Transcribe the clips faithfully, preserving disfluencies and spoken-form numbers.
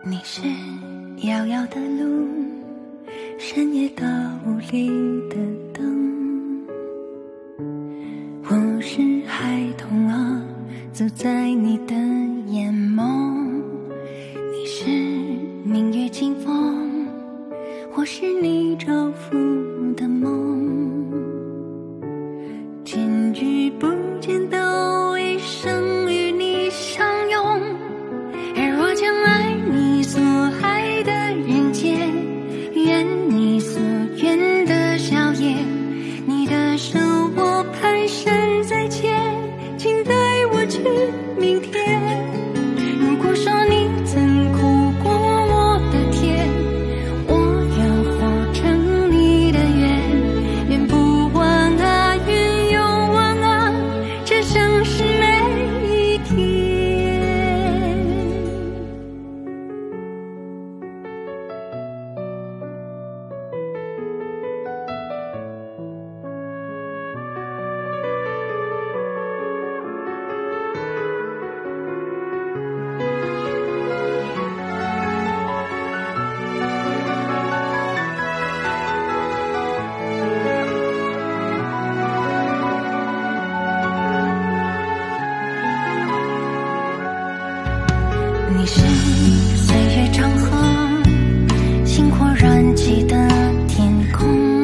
你是遥遥的路，深夜的屋里的灯。我是孩童啊，走在你的眼眸。你是明月清风，或是你照拂的梦。见与不见都一生与你相拥，而我将爱你所爱的人间，愿你所愿的笑颜。你的手我蹒跚在牵，请带我去明天。如果说你曾哭过我的甜，我要活成你的愿。愿不忘啊，愿又忘啊，这生是每一天。你是岁月长河，星火燃起的天空。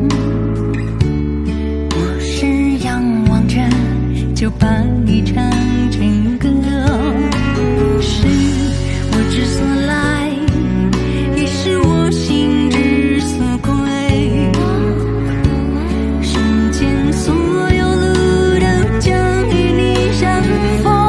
我是仰望着，就把你唱成歌。你是我之所来，也是我心之所归。世间所有路都将与你相逢。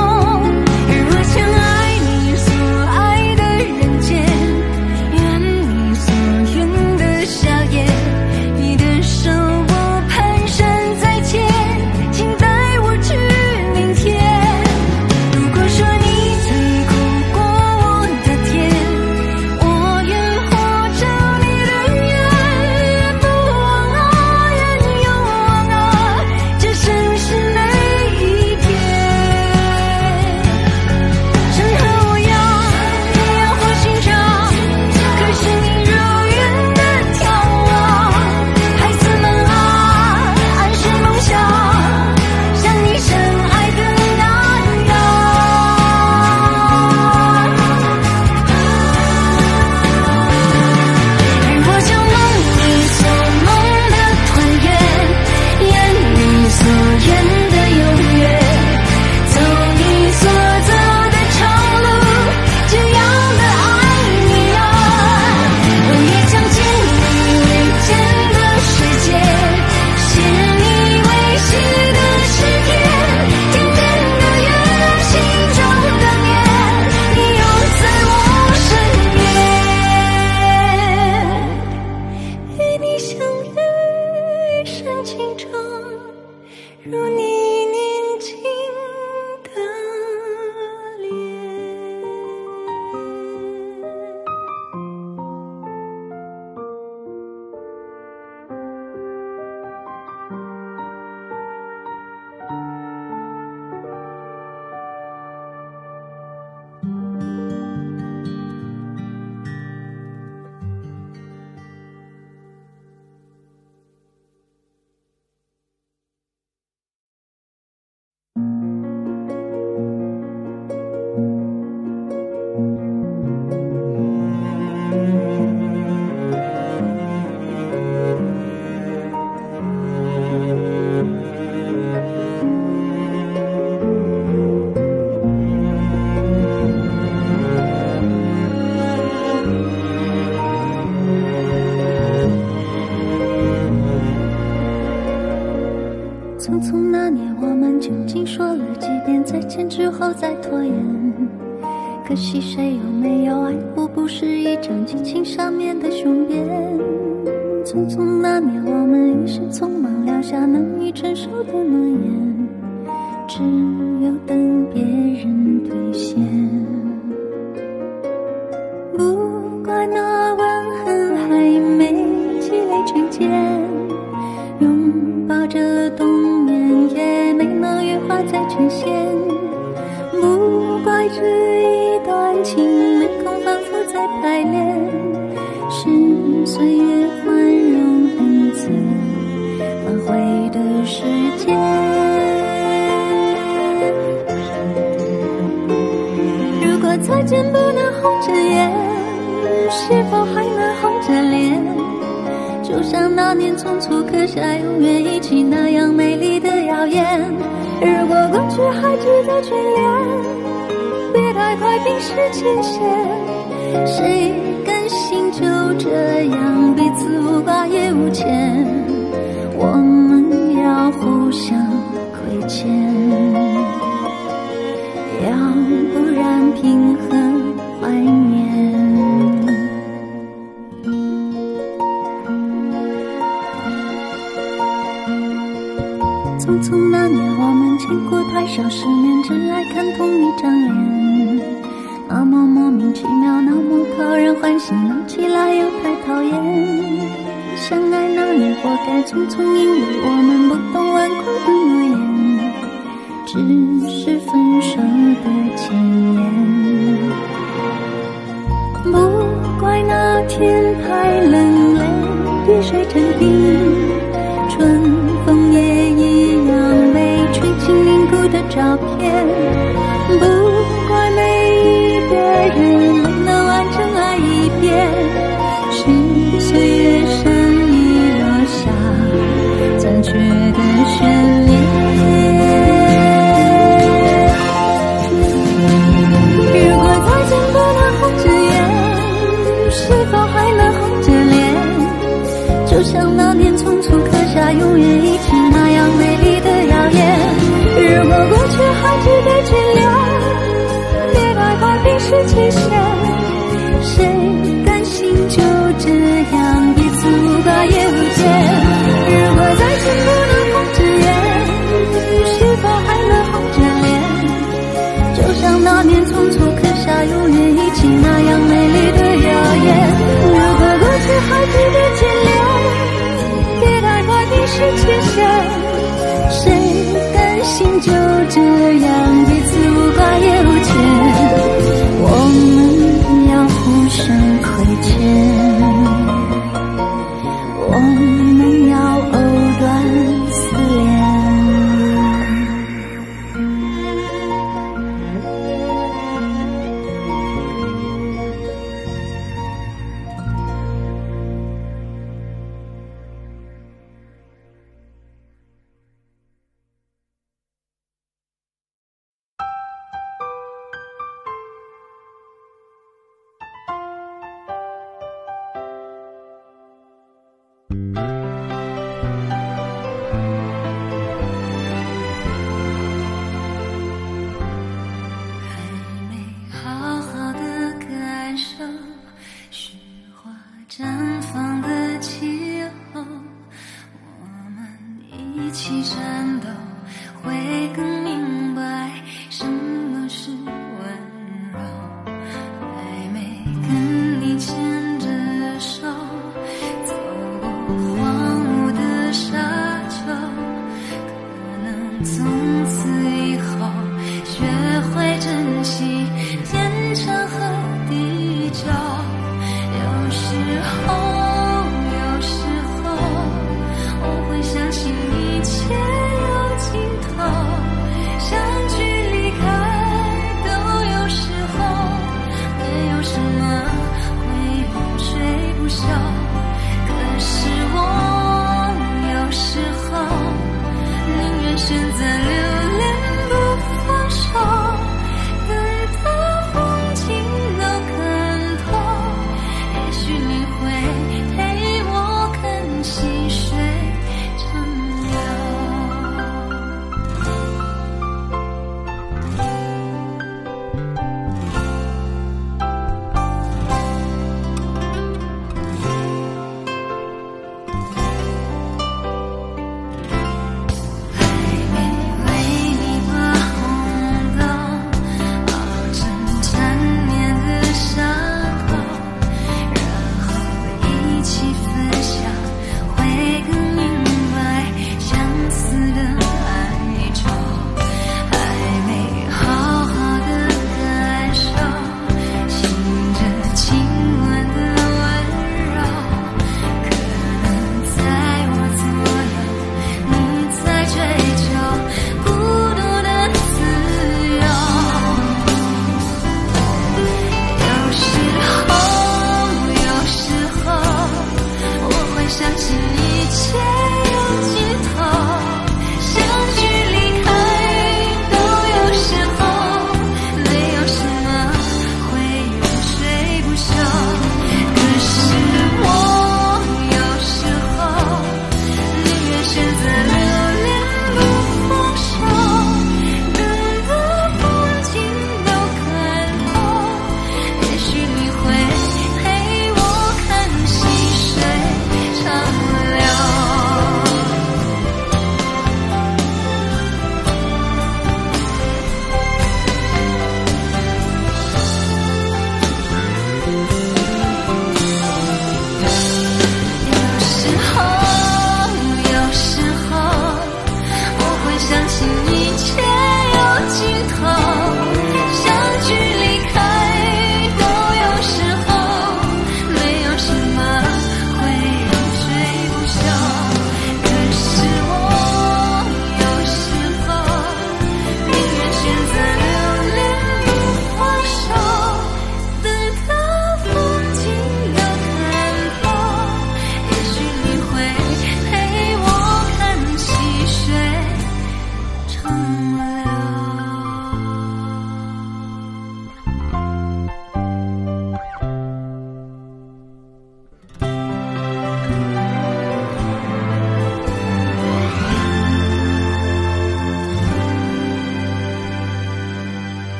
如你年轻的脸。匆匆那年，我们究竟说了几遍再见之后再拖延？可惜谁有没有爱过，不是一张激情上面的雄辩。匆匆那年，我们一时匆忙撂下难以承受的诺言，只有等别人兑现。不怪那吻痕还没积累成茧，拥抱着冬眠也没能羽化再成仙。不怪这一段情没空反复再排练，是岁月宽容恩赐返回的时间。如果再见不能红着眼，是否还能红着脸？就像那年匆促刻下永远一起那样美丽的谣言。如果过去还值得眷恋，别太快冰释前嫌。谁甘心就这样彼此无挂也无牵？我们要互相亏欠，要不然凭何怀念？匆匆那年我们见过太少世面，只爱看同一张脸，那么莫名其妙，那么讨人欢喜，闹起来又太讨厌。相爱那年活该匆匆，因为我们不懂顽固的诺言，只是分手的前言。不怪那天太冷泪滴水成冰，春风也一样被吹进凝固的照片。不怪每一个人没能完整爱一遍，是岁月善意落下残缺的悬念。如果再见不能红着眼，是否还能红着脸？就像那年匆促刻下永远一起那样美丽的谣言。如果过去还值得眷恋，别太快冰释前嫌。谁甘心就这样彼此无挂也无牵？如果再见不能红着眼，是否还能红着脸？就像那年匆促刻下永远一起那样美丽的谣言。如果过去还值得眷恋，别太快冰释前嫌。谁甘心就这样彼此无挂也无牵？我们要互相亏欠，我们要藕断丝连。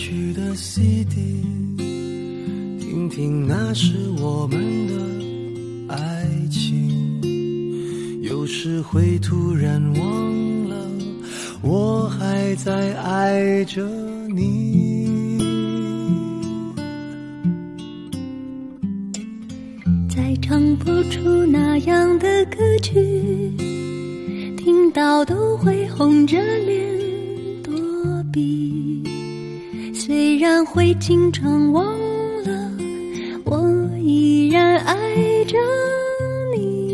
去的 C D， 听听那是我们的爱情。有时会突然忘了，我还在爱着你。 再唱不出那样的歌曲，听到都会红着脸躲避。虽然会经常忘了，我依然爱着你。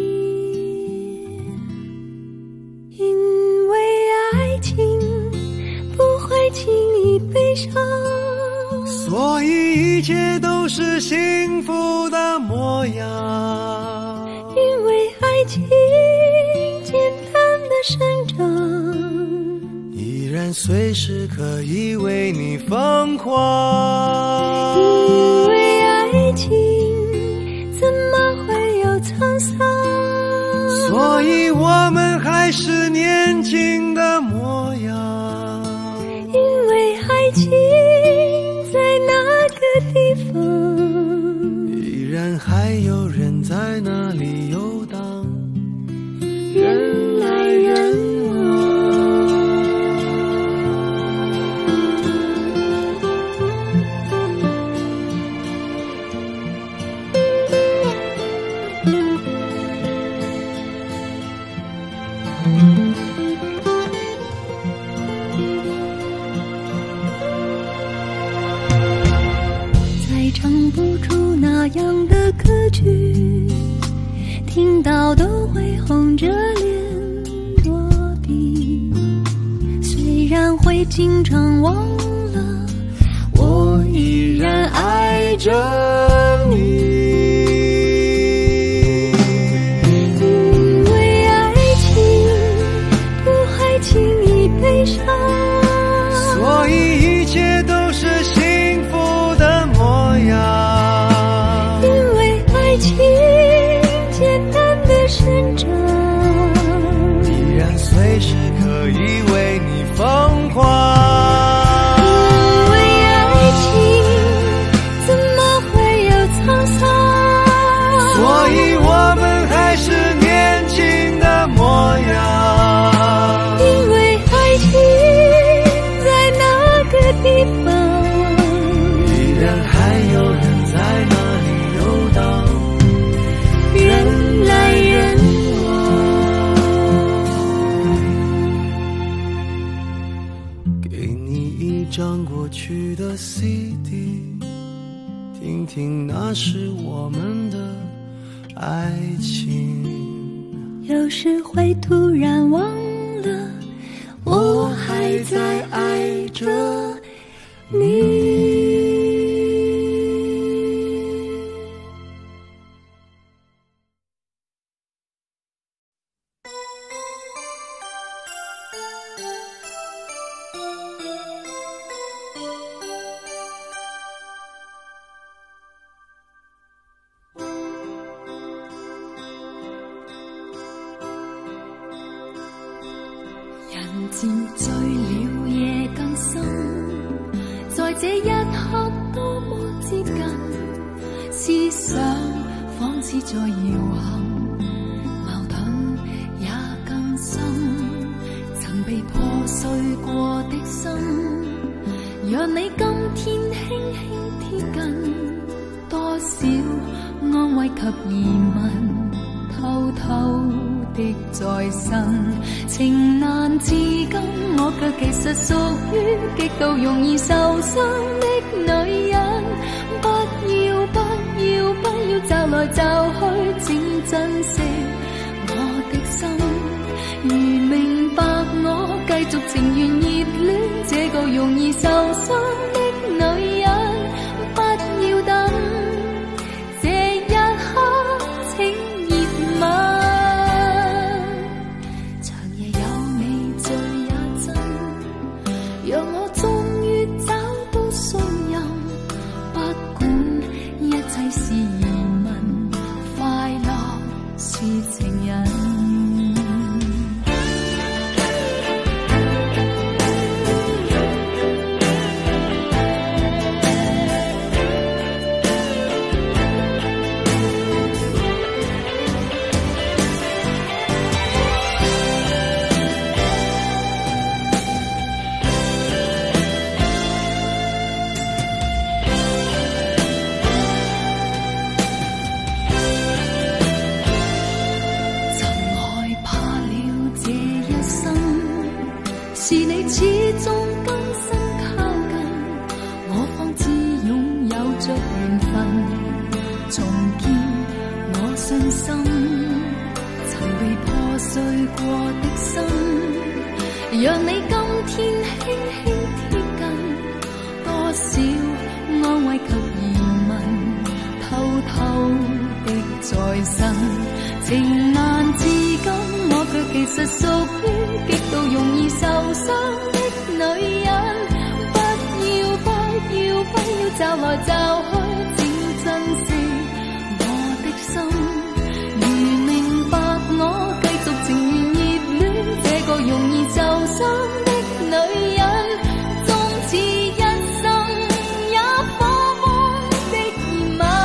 因为爱情不会轻易悲伤， 所以一切都是幸福的模样。 因为爱情简单的生长， 依然随时可以为你疯狂。 因为爱情怎么会有沧桑， 所以我们还是年轻的模样。 因为爱情在那个地方， 依然还有人在那里游荡， 人来人往。再唱不出那样的歌曲，听到都会红着脸躲避。虽然会经常忘了，我依然爱着你。因为爱情不会轻易悲伤， 所以一切都是幸福的模样。 因为爱情简单的生长， 依然随时可以为你疯狂。 因为爱情怎么会有沧桑， 所以我们还是年轻的模样。 因为爱情在那个地方， 依然还有人在那里游荡， 人来人往。 给你一张过去的 C D， 听听那是我们的爱情。 有时会突然忘了，我还在爱着你。人漸醉了夜更深，在這一刻多麼接近，思想仿似在搖撼，矛盾也更深。曾被破碎過的心，讓你今天輕輕貼近，多少安慰及疑問，偷偷的再生，情難自禁，我卻其實屬於極度容易受傷的女人。不要不要不要驟來驟去，請珍惜我的心。如明白我繼續情願熱戀這個容易受傷的女人，不要等這一刻請熱吻。讓我終於找到信任，不管一切是疑問，快樂是情人。 信心，曾被破碎過的心，讓你今天輕輕貼近，多少安慰及疑問，偷偷的在身，情難自禁，我卻其實屬於極度容易受傷的女人。不要不要不要找來找去，請珍惜我的心。如明白我繼續情願熱戀這個容易受傷的女人，終此一生也火光的熱吻。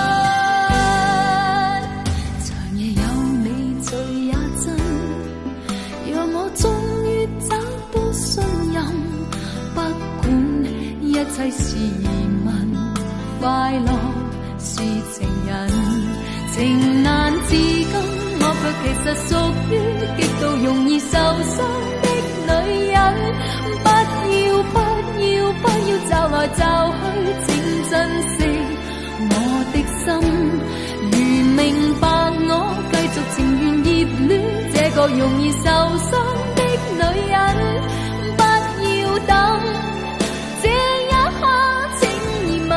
長夜有你醉也真，讓我終於找到信任。不管一切是疑問，快樂是情人，情難自禁，我卻其實屬於極度容易受傷的女人。不要不要不要找來找去，請珍惜我的心。如明白我繼續情願熱戀這個容易受傷的女人，不要等這一刻請疑問。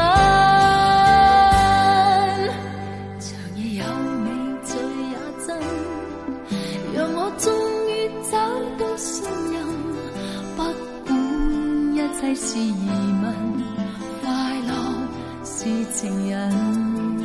長夜有你醉也真，讓我終於找到信任。不管一切是疑問，快樂是情人。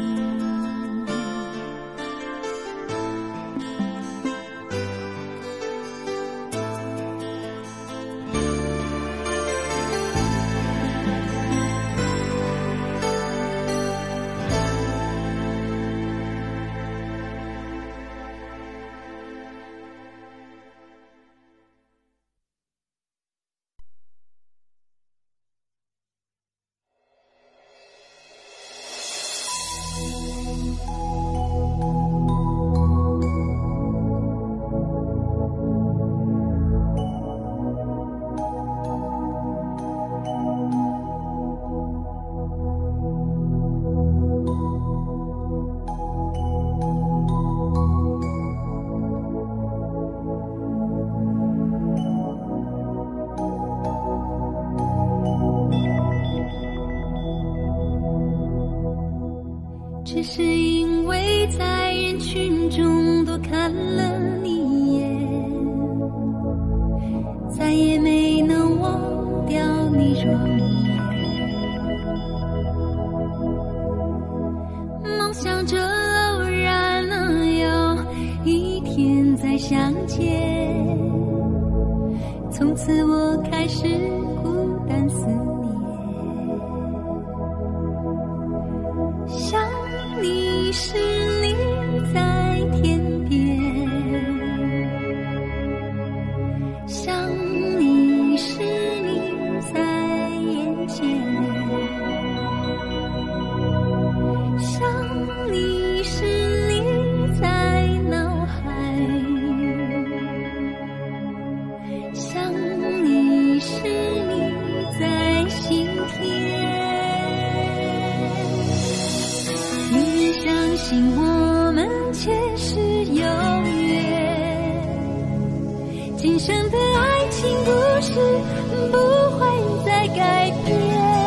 只是因为在人群中多看了你一眼，再也没能忘掉你容颜。梦想着偶然能有一天再相见，从此我开始孤单思念。想你是你在天边，想你是你在眼前，想你是你在脑海，想你是你在心田。相信我们前世有缘，今生的爱情故事不会再改变。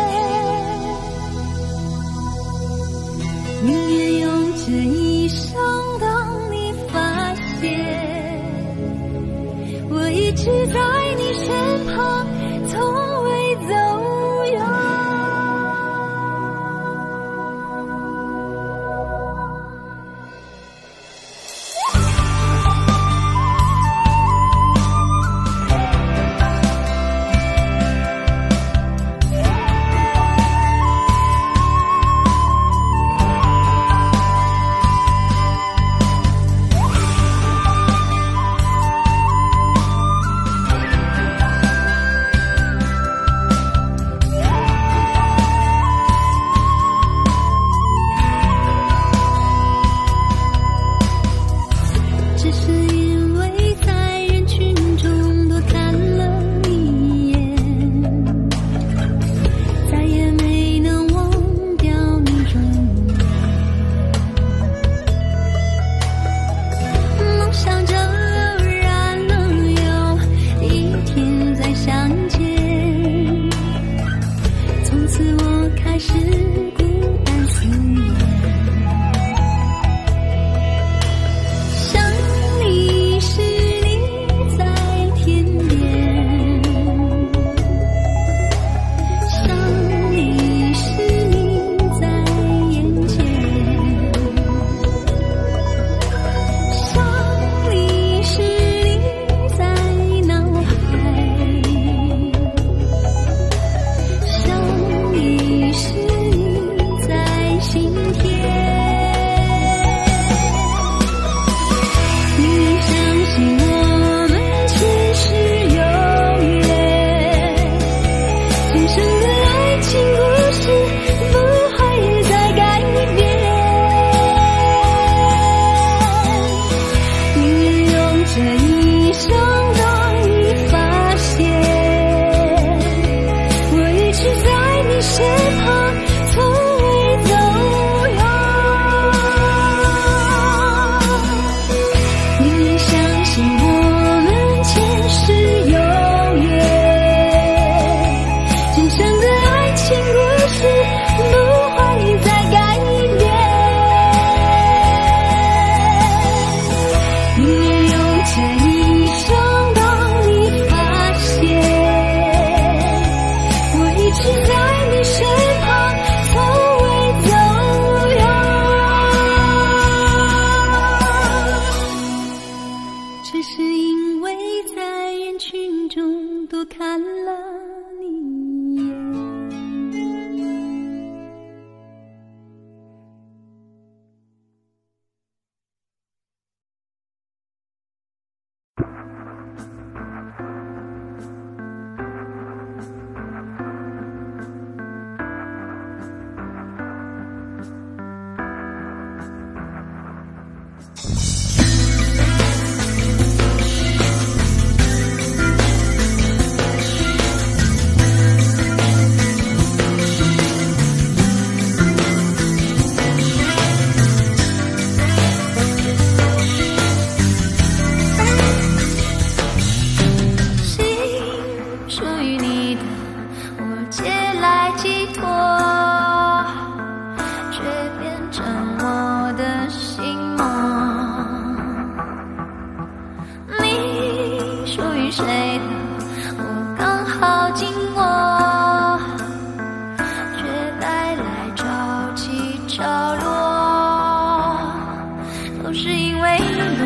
宁愿用这一生等你发现，我一直在你身旁，从未走远。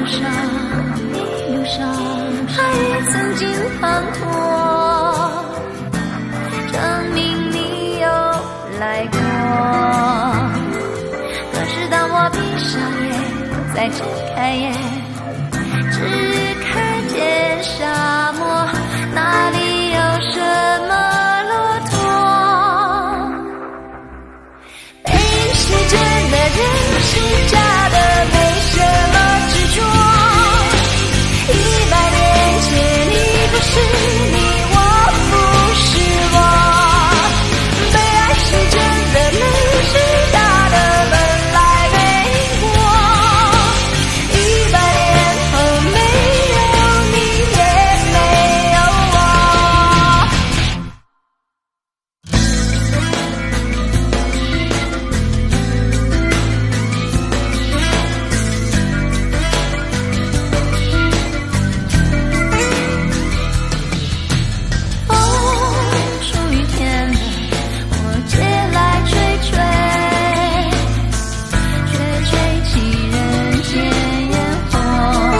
路上，一路上，爱也曾经滂沱，证明你有来过。可是当我闭上眼，再睁开眼，只看见沙漠，哪里有什么骆驼？背影是真的，人是假的，没什么执着。一百年前你不是你，我不是我。被爱是真的，泪是假的，本来没过。一百年后没有你，也没有我。风属于天的，我借来吹吹，却吹起人间烟火。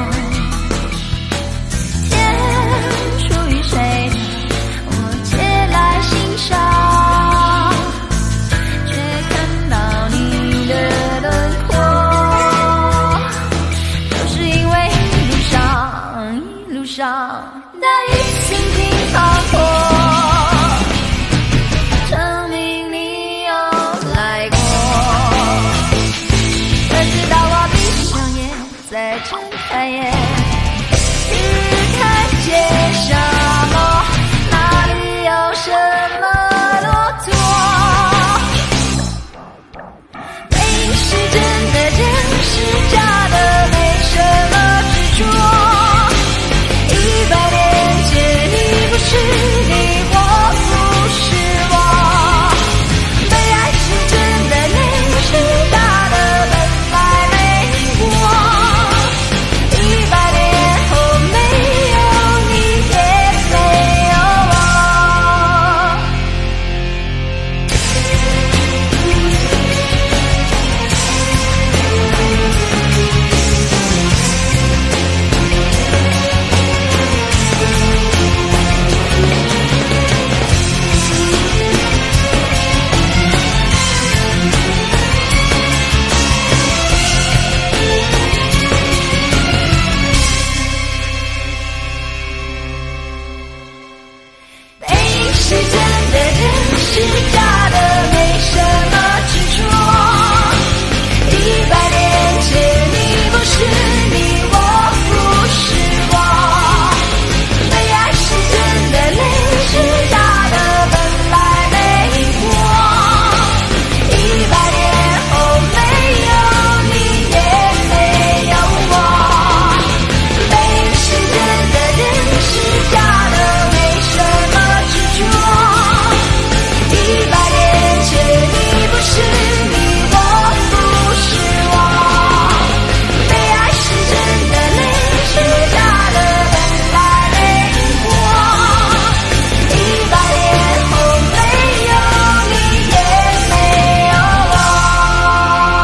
天属于谁的，我借来欣赏，却看到你的轮廓。就是因为一路上，一路上，大雨曾经滂沱，证明你有来过。可直到我闭上眼，再睁开眼，只看见沙漠，哪里有什么骆驼？背影是真的，人是假的，没什么执着。一百年前你不是你，我不是我。被爱是真的，泪是假的，本来没过。一百年后没有你，也没有我。背影是真的，人是假的，没什么执着。一百年前你不是你，我不是我。被爱是真的，泪是假的，本来没过。一百年后没有你，也没有我。背影是真的，人是假的，没什么执着。一百年前你不是你，我不是我。被爱是真的，泪是假的，本来没过。一百年后没有你，也没有我。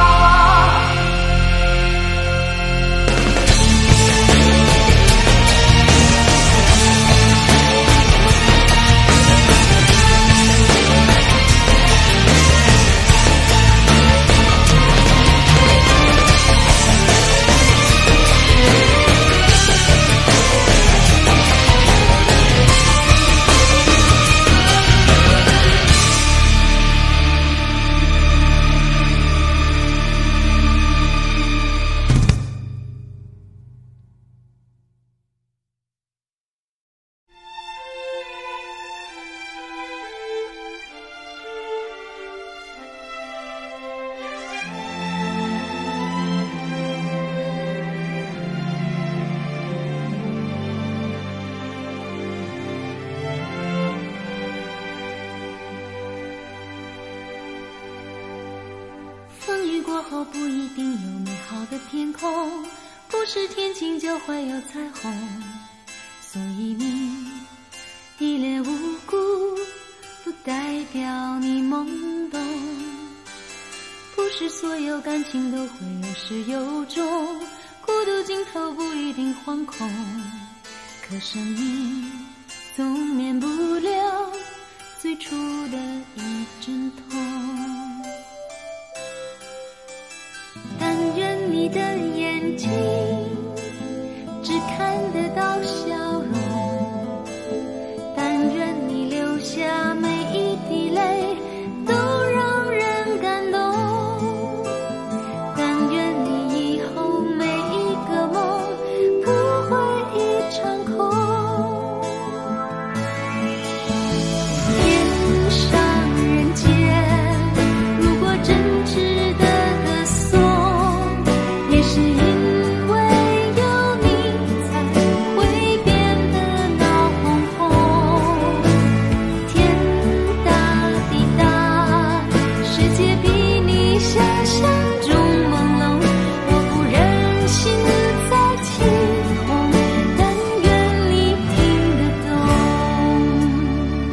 风雨过后不一定有美好的天空，不是天晴就会有彩虹。所以你一脸无辜，不代表你懵懂。不是所有感情都会有始有终，孤独独尽头不一定惶恐，可生命总免不了最初的一阵痛。但愿你的眼睛只看得到笑容，但愿你流下每一滴泪都让人感动，但愿你以后每一个梦不会一场空。天上人间，如果真值得歌颂，也是因为有你才会变得闹哄哄。天大地大，世界比你想象中朦胧，我不忍心再起哄，但愿你听得懂。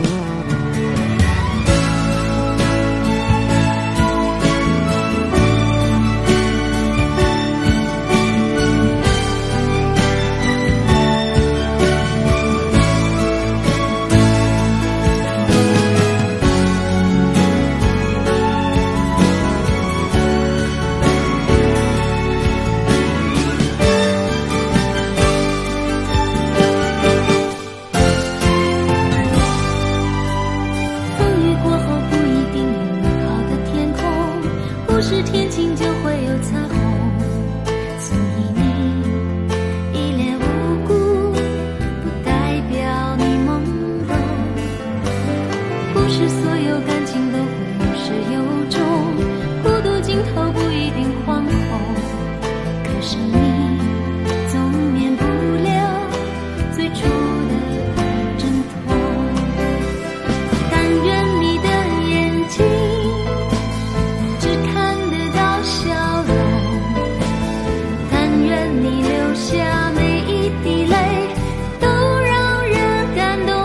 风雨过后不一定有美好的天空，不是天晴就会有彩虹，所以你一脸无辜不代表你朦胧，不是所有感情都会有始有终，孤独尽头不一定惶恐，可是你总免不了最初的一阵痛。但愿你的眼睛只看得到笑容，但愿你流下每一滴泪都让人感动，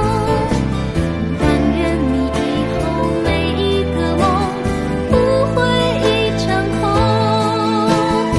但愿你以后每一个梦不会一场空。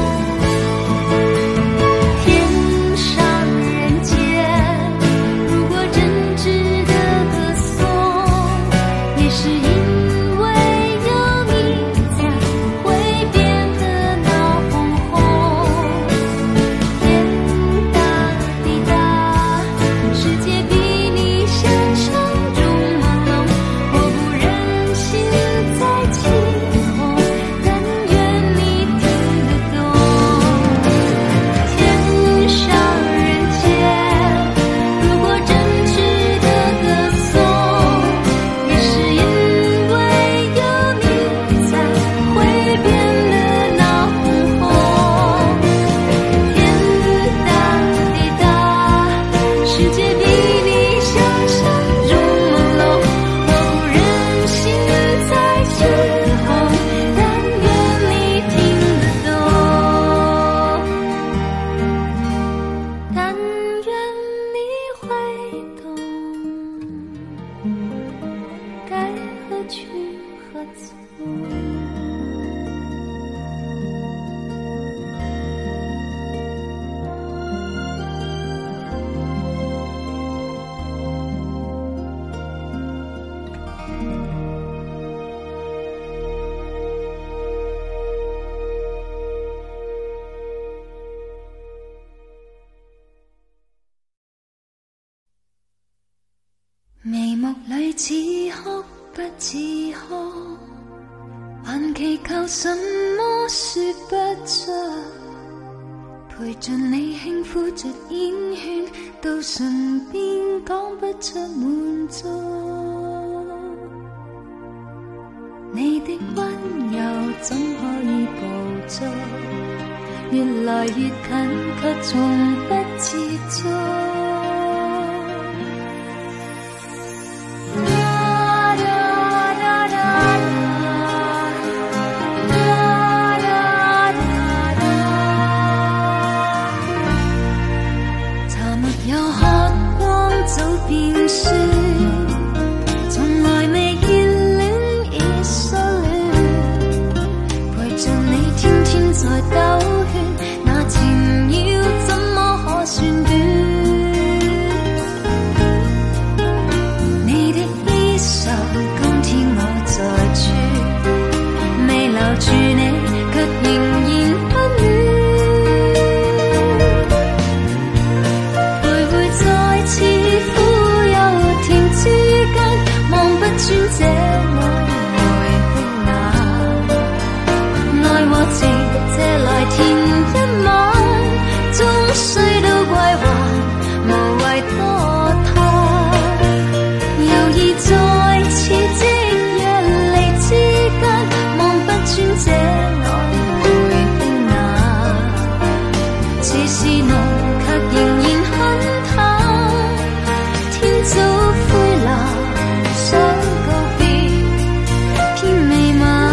天上人间，如果真值得歌颂，也是因为有你才会变得闹哄哄。天大地大，世界比你想象中朦胧，我不忍心再起哄，但愿你听得懂。天上人间，如果真值得歌颂，也是因为有你才会变得闹哄哄。天大地大，世界比你想象中朦胧，我不忍心再起哄，但愿你听得懂，但愿你会懂，该何去何从。眉目里似哭不似哭，還祈求什麼說不出，陪着你輕撫着煙圈，到唇邊講不出滿足。你的溫柔怎可以捕捉？越來越近，卻從不接觸。茶沒有喝光早變酸，從來未熱戀已失戀，陪着你天天在兜圈，那次愛和情借來填一晚，終須都歸還，無謂多嘆。猶豫再次即若離之間，望不穿這曖昧的眼，似是濃卻仍然很淡，天早灰藍想告別偏未晚。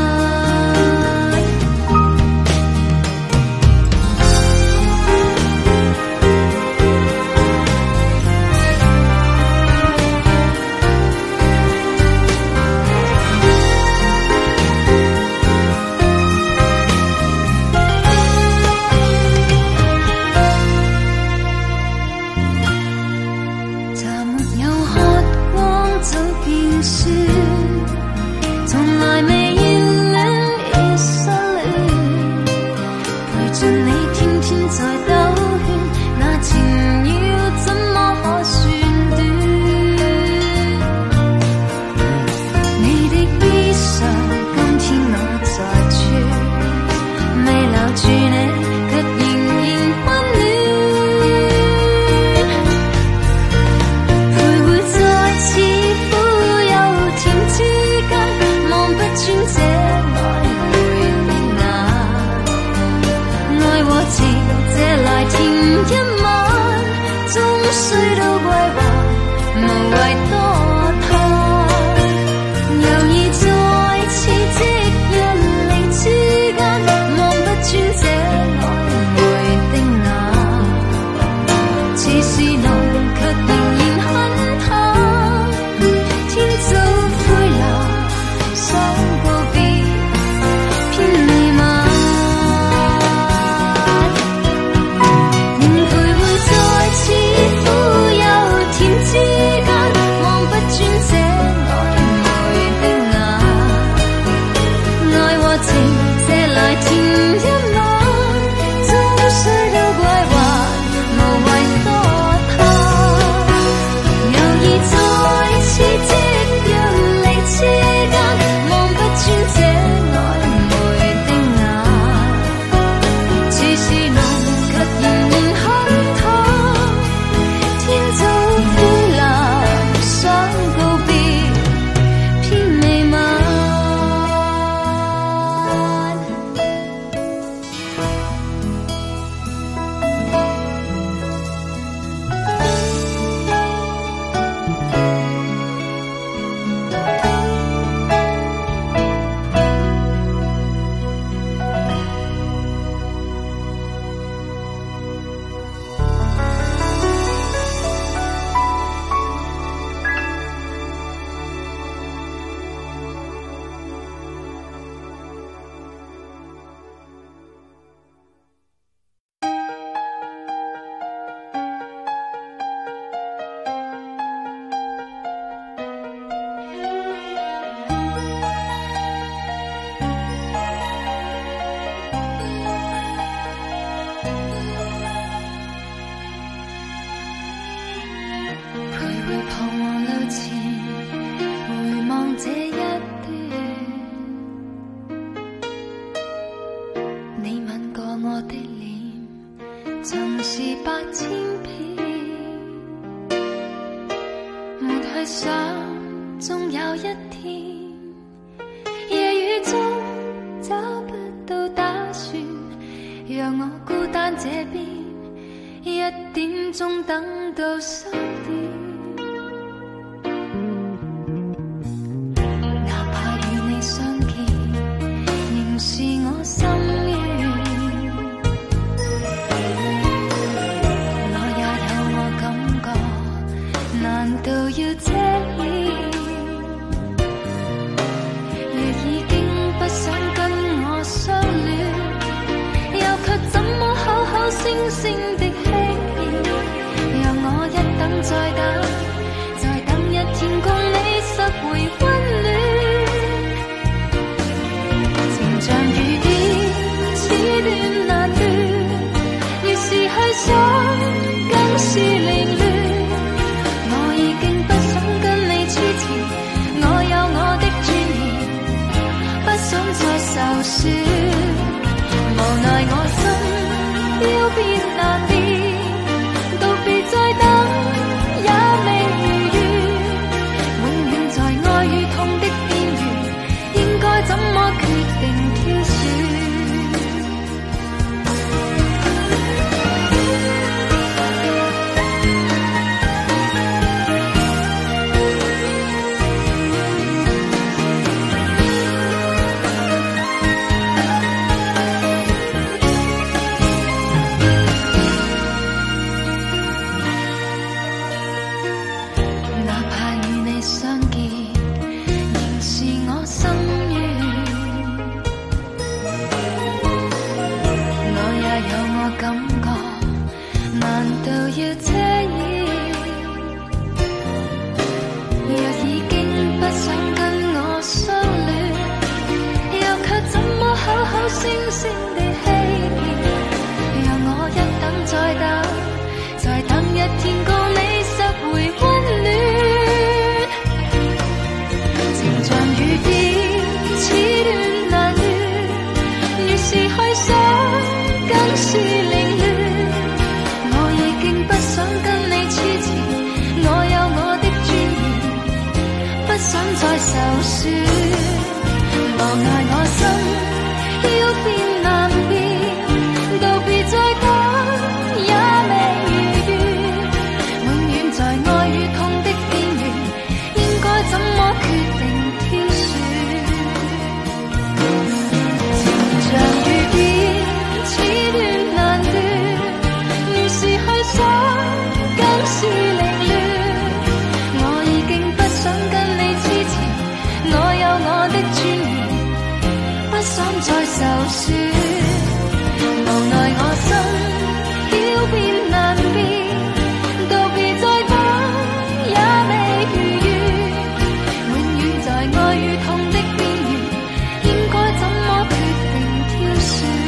星星的輕言，讓我一等再等，再等一天共你拾回溫暖。情像雨點，此斷難斷，越是去想，更是凌亂。我已經不想跟你黐纏，我有我的尊嚴，不想再受損。 要變難辨，道別再等也未如願，永遠在愛與痛的邊緣，應該怎麼決定挑選？星星地欺騙，讓我一等再等，再等一天共你拾回溫暖。情像雨點，似斷難斷，越是去想，更是凌亂。我已經不想跟你痴纏，我有我的尊嚴，不想再受損。無奈我心要變難辨，道別再等也未如願，永遠在愛與痛的邊緣，應該怎麼決定挑選？情像雨點，似斷難斷，越是去想，更是凌亂。我已經不想跟你痴纏，我有我的尊嚴，不想再受損，無奈我心要變難辨，道別再等也未如願，永遠在愛與痛的邊緣，應該怎麼決定挑選？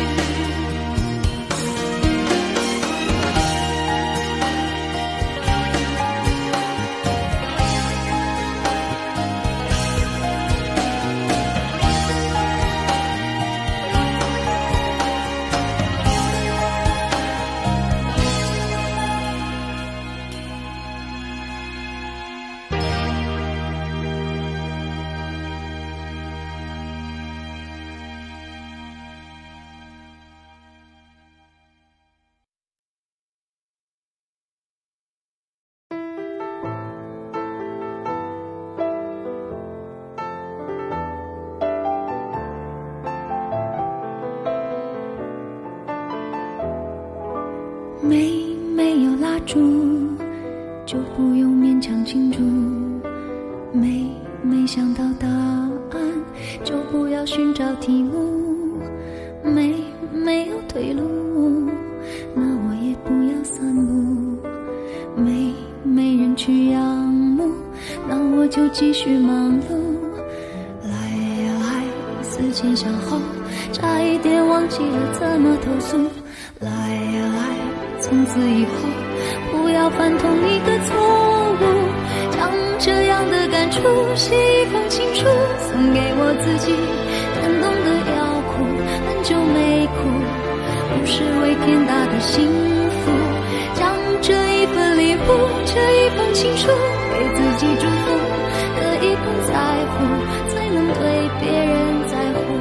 没没有蜡烛，就不用勉强庆祝；没没想到答案，就不要寻找题目；没没有退路，那我也不要散步；没没人去仰慕，那我就继续忙碌。来呀来，思前想后，差一点忘记了怎么投诉。来呀来，从此以后不要犯同一个错误，将这样的感触写一封情书，送给我自己。感动的要哭，很久没哭，不是为天大的幸福，将这一份礼物，这一封情书给自己祝福，的一份在乎，才能对别人在乎。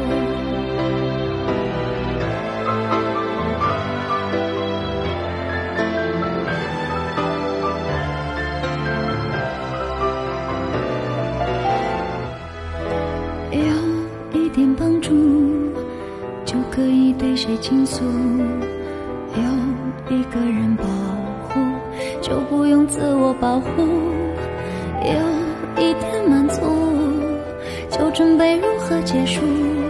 可以对谁倾诉，有一个人保护，就不用自我保护；有一点满足，就准备如何结束；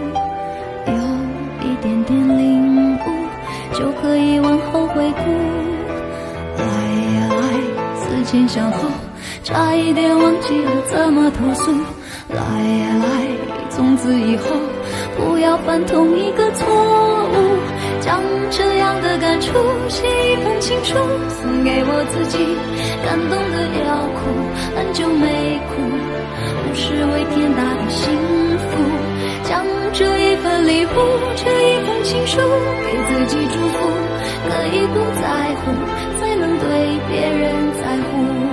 有一点点领悟，就可以往后回顾。来呀来，思前想后，差一点忘记了怎么投诉。来呀来，从此以后不要犯同一个错误，将这样的感触写一封情书，送给我自己。感动的要哭，很久没哭，不是为天大的幸福，将这一份礼物，这一封情情书，给自己祝福，可以不在乎，才能对别人在乎。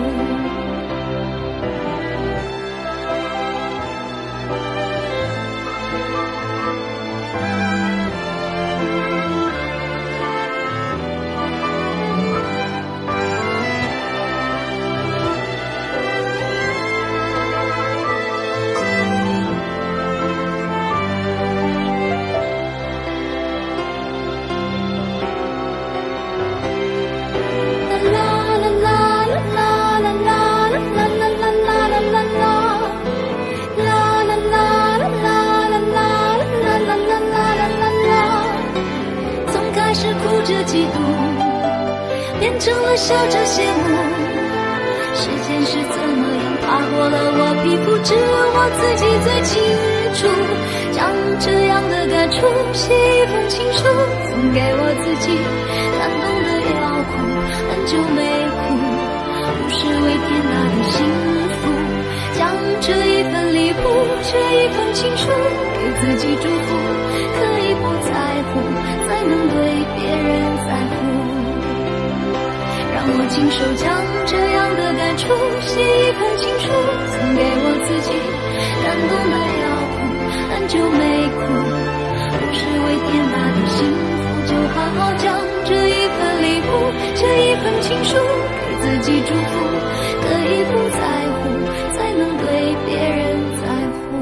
变成了笑着羡慕，时间是怎么样爬过了我皮肤，只有我自己最清楚。将这样的感触写一封情书，送给我自己，感动的要哭，很久没哭，不是为天大的幸福。将这一份礼物，这一封情书，给自己祝福，可以不在乎，才能对别人在乎。让我亲手将这样的感触写一封情书，送给我自己，感动的要哭，很久没哭，不是为天大的幸福，就好好将这一份礼物，这一份情书，给自己祝福，可以不在乎，才能对别人在乎。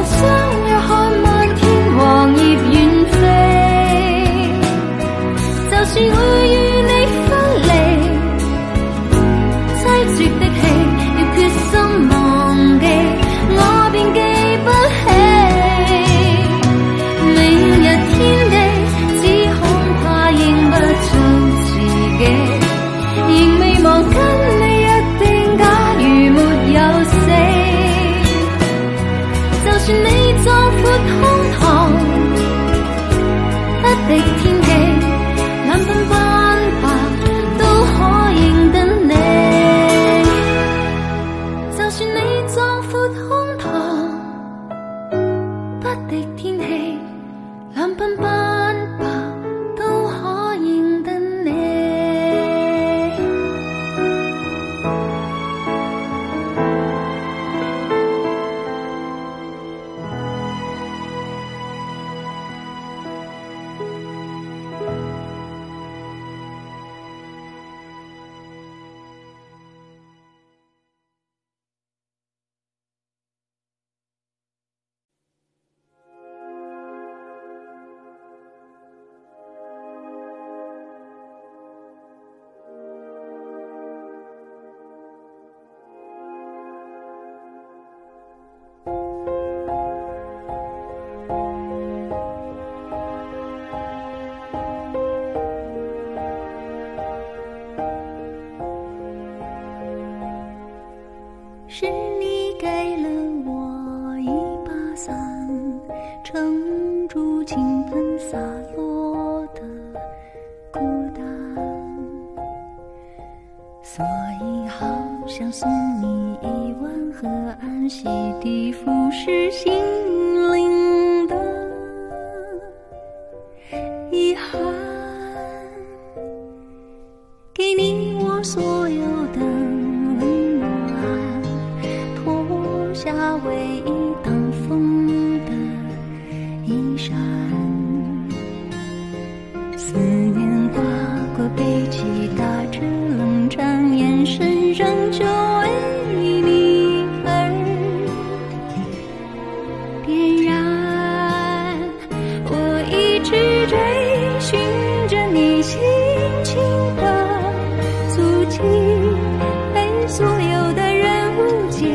想要看漫天黃葉遠飛，就算會與你分離，凄絕的戲要決心忘記，我便記不起。明日天地只恐怕認不出自己，仍未忘跟你約定，假如沒有死，就算你壯闊胸膛，不敵天氣，兩鬢斑白都可認得你。就算你壯闊胸膛，不敵天氣，兩鬢斑白都可認得你。是你给了我一把伞，撑住倾盆洒落的孤单，所以好想送你一碗河岸，洗涤腐蚀心灵的遗憾，给你我所有的夏唯一挡风的衣衫，思念划过背脊，打着冷战，眼神仍旧为你而点燃。我一直追寻着你轻轻的足迹，被所有的人误解，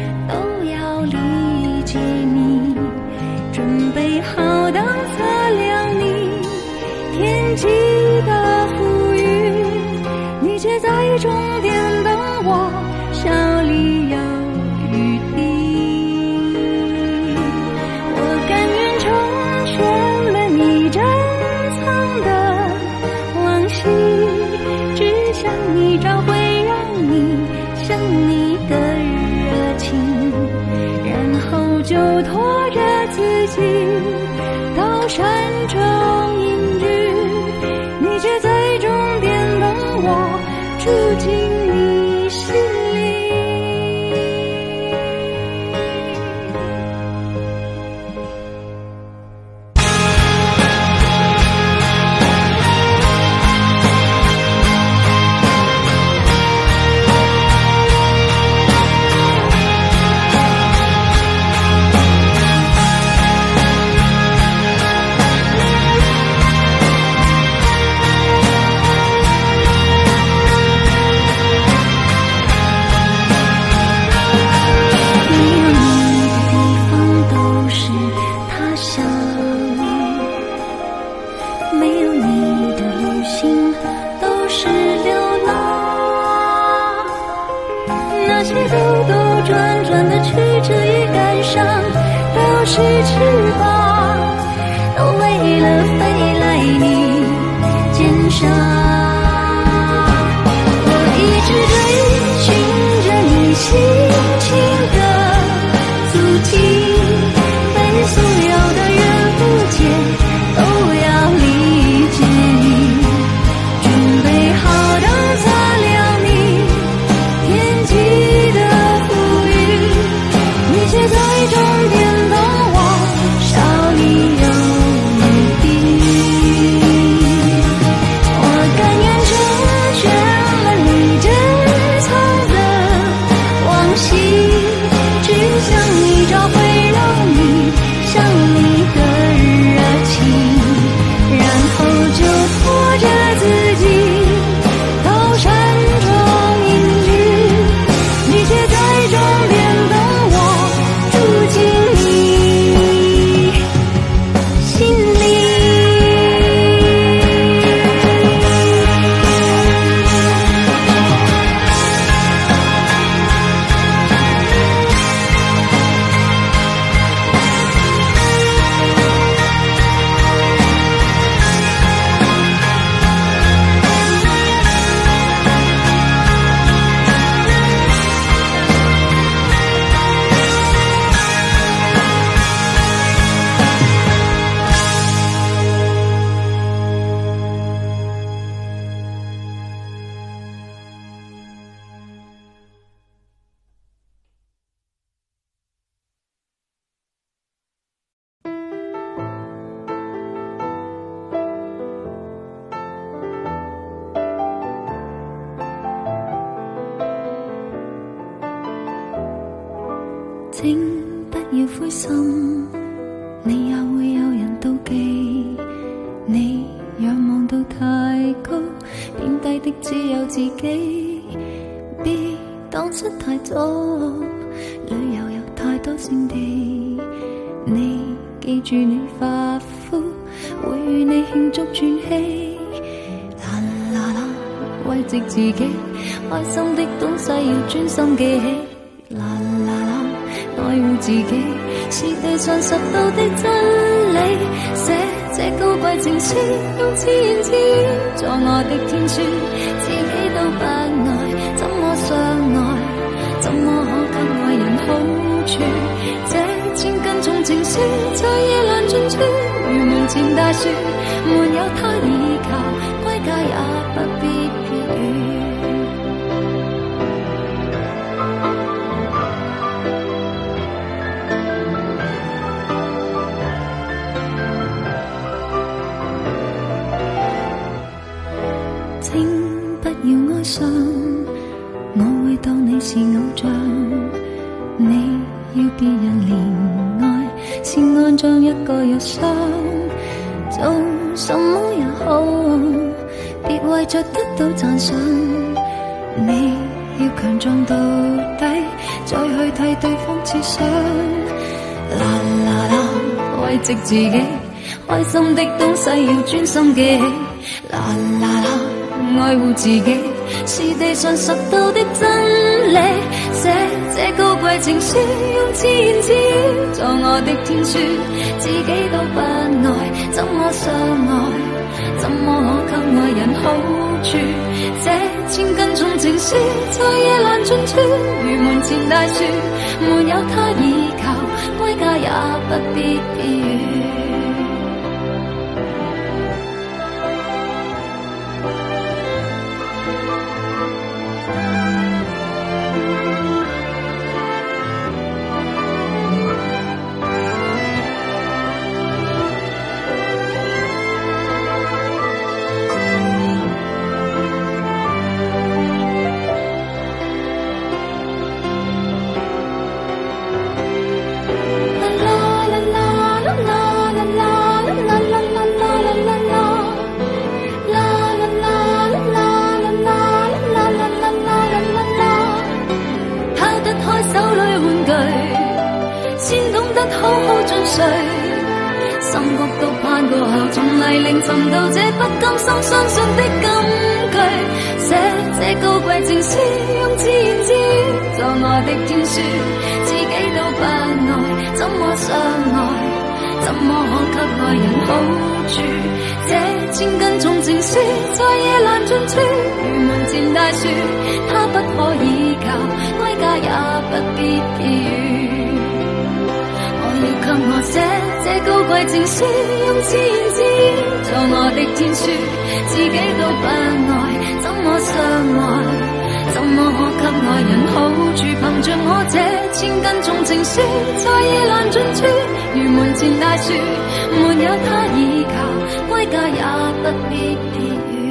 准备好当测量你天际的浮云，你却在终点等我，笑里有余地。我甘愿成全了你珍藏的往昔，只想你找回让你想你的热情，然后就拖着自己到山中隐居，你却在终点等我，住进你心里。那些兜兜转转的曲折与感伤，都是翅膀，都为了飞来你肩上。我一直追寻着你轻轻的足迹，被所有的人误解，都要理解你，准备好当测量你天际的浮云，你却在终点等我。 請不要灰心，你也會有人妒忌。你仰望到太高，貶低的只有自己。別蕩失太左，旅遊有太多勝地。你記住你發膚，會與你慶祝轉氣。啦啦啦，慰藉自己，開心的東西要專心記起。啦啦啦，愛護自己是地上拾到的真理。寫這高貴情書，用自言自語做我的天書，自己都不愛，怎麼相愛？怎麼可給愛人好處？這千斤重情書，在夜闌盡處，如門前大樹，沒有他倚靠，歸家也不必結語。請不要哀傷，我會當你是偶像。你要別人憐愛，是安裝一個藥箱。做什麼也好，別為着得到讚賞。你要強壯到底，再去替對方設想。啦啦啦，慰藉自己，開心的東西要專心記起。啦啦啦，愛護自己是地上拾到的真理。寫這高貴情書，用自言自語做我的天書，自己都不愛，怎麼相愛？怎麼可給愛人好處？這千斤重情書，在夜闌盡處，如門前大樹，沒有他倚靠，歸家也不必結語。好好進睡，心谷都攀過後，從泥濘尋到這不甘心相信的金句。寫這高貴情書，用自言自語做我的天書，自己都不愛，怎麼相愛？怎麼可給愛人好處？這千斤重情書，在夜闌盡處，如門前大樹，他不可依靠，歸家也不必結語。要給我寫這高貴情書，用自言自語做我的天書，自己都不愛，怎麼相愛？怎麼可給愛人好處？憑着我這千斤重情書，在夜闌盡處，如門前大樹，沒有他倚靠，歸家也不必結語。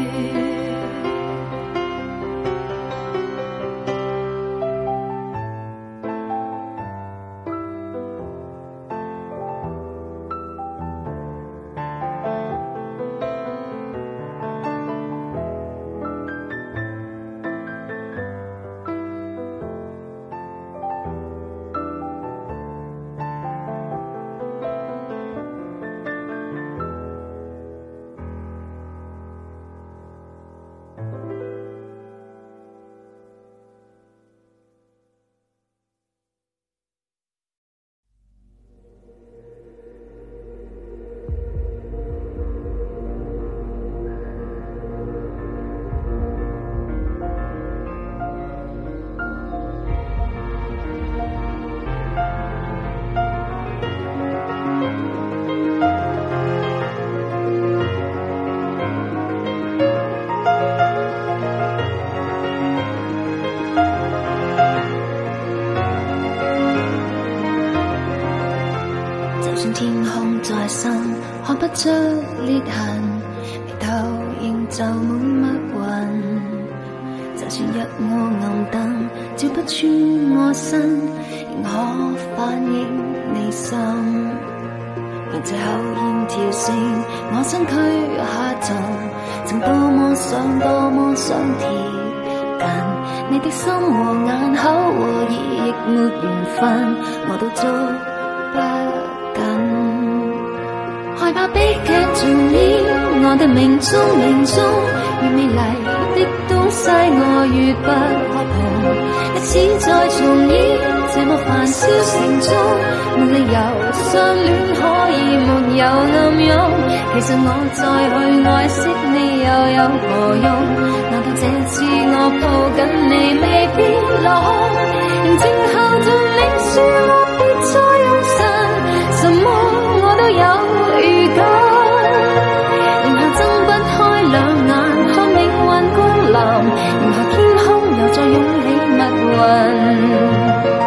看不出裂痕，眉頭仍就滿密雲。就算一窩暗燈照不穿我身， 仍可反映你心。讓這口煙跳升，我身軀下沉，曾多麼想多麼想貼近你的心和眼口和耳，亦沒緣分，我都捉不緊。害怕悲劇重演，我的命中命中越美麗的東西我越不可碰，歷史再重演，這麼繁囂城中沒理由相戀可以沒有暗湧，其實我再去愛惜你又有何用？難道這次我抱緊你未必落空？仍靜候着你說我別再用神，什麼我都有預感，然後睜不開兩眼看命運光臨，然後天空又再湧起密雲。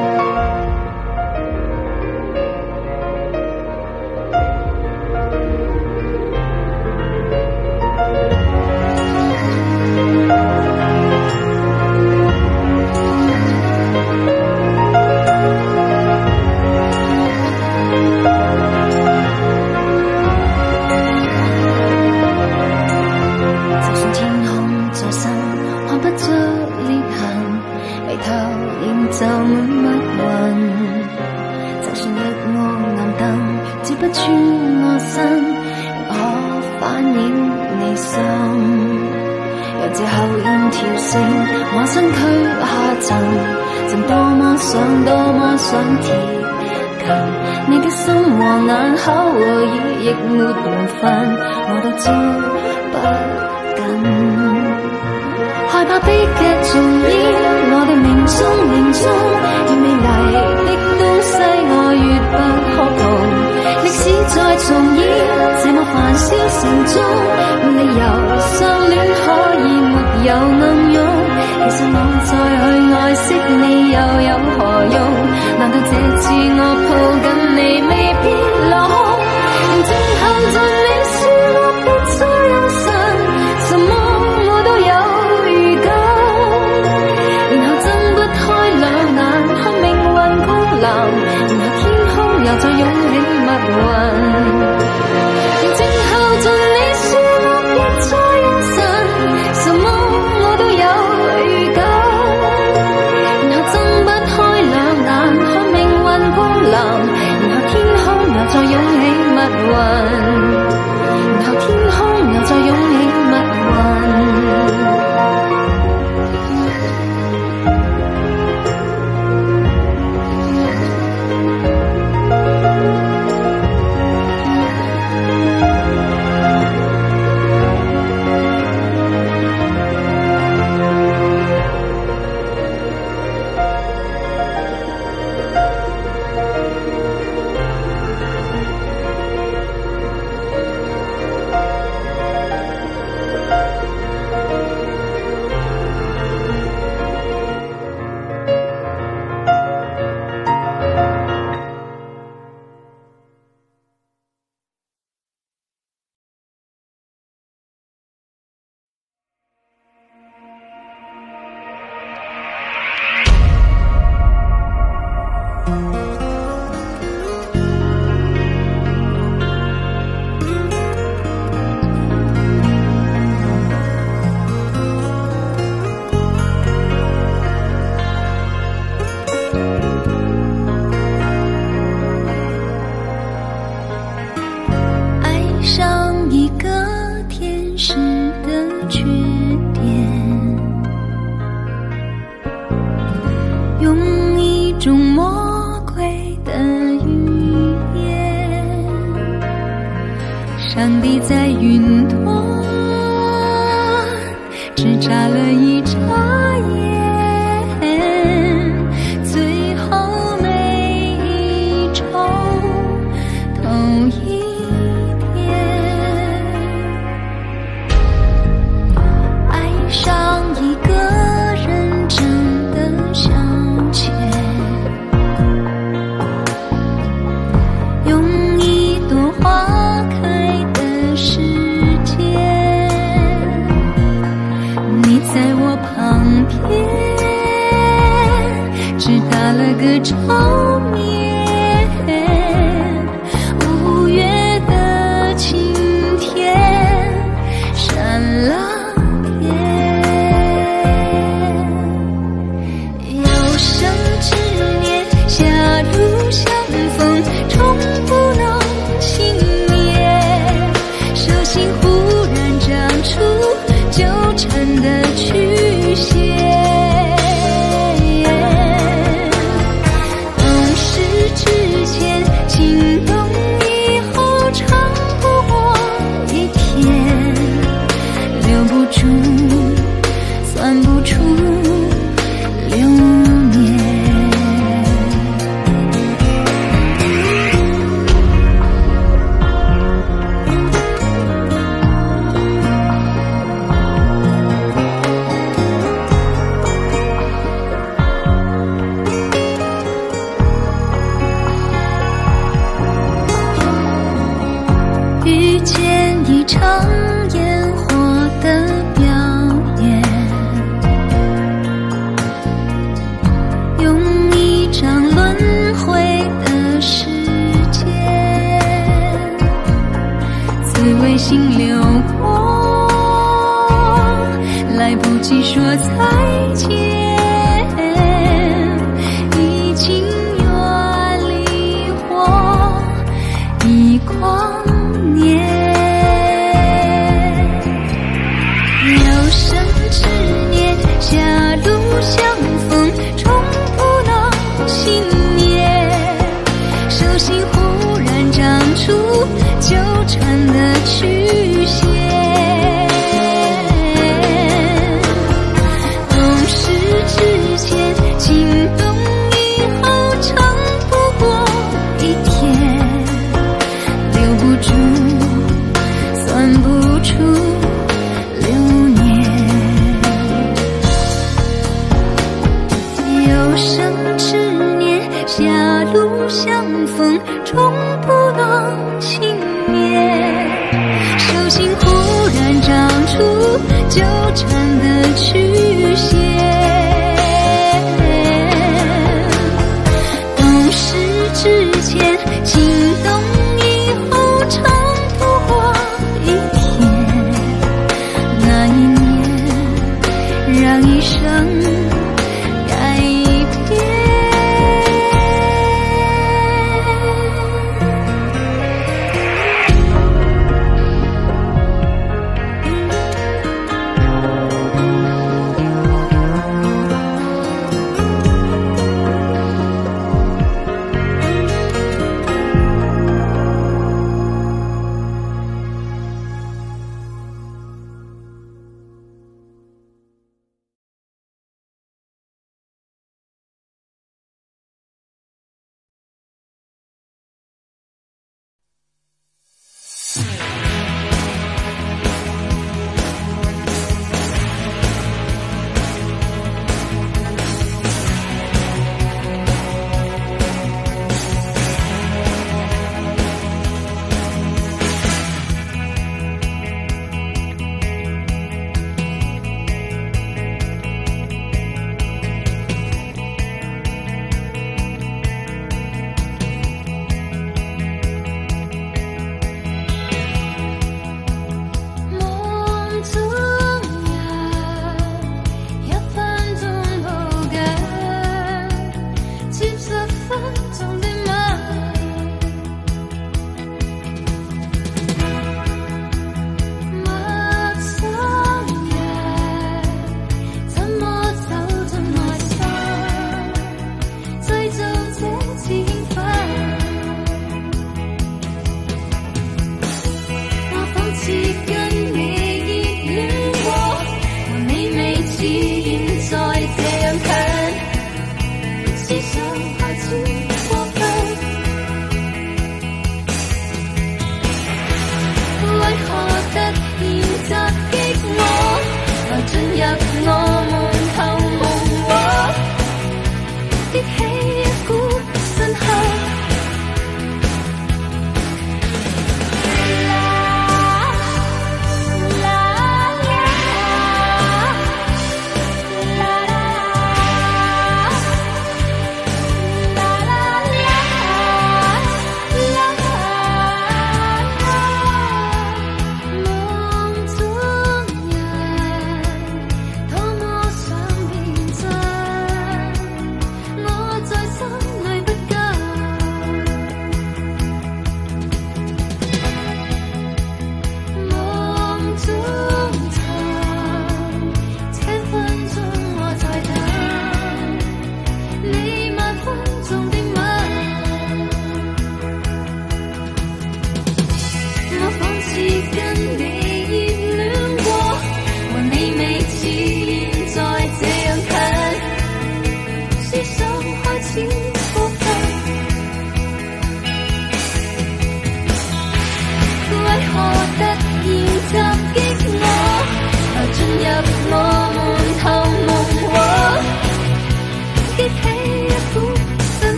亦沒緣分，我都捉不緊。害怕悲劇重演，我的命中命中越美麗的東西我越不可碰，歷史再重演，這麼繁囂城中沒理由相戀可以沒有暗湧，其實我再去愛惜你又有何用？難道這次我抱緊你未必落空？靜候着你說我別再有神，什麼我都有預感，然後睜不開兩眼看命運光臨，然後天空又再湧起密雲。靜候着你說我別再有神，什麼我都有預感，然後睜不開兩眼看命運光臨，然後天空又再湧起密雲，然後天空又再湧起密雲。在我旁烟火的表演，用一张轮回的时间，滋味心流过，来不及说再见，已经远离我一光年。有生之年，狭路相逢，终不能幸免。手心忽然长出纠缠的曲线，懂事之前，情动以后，长不过一天，留不住，算不出流年。有生之年，狭路相逢，终不能幸免。手心忽然长出纠缠的曲线，懂事之前，情动以后，长不过一天。那一年，让一生改变。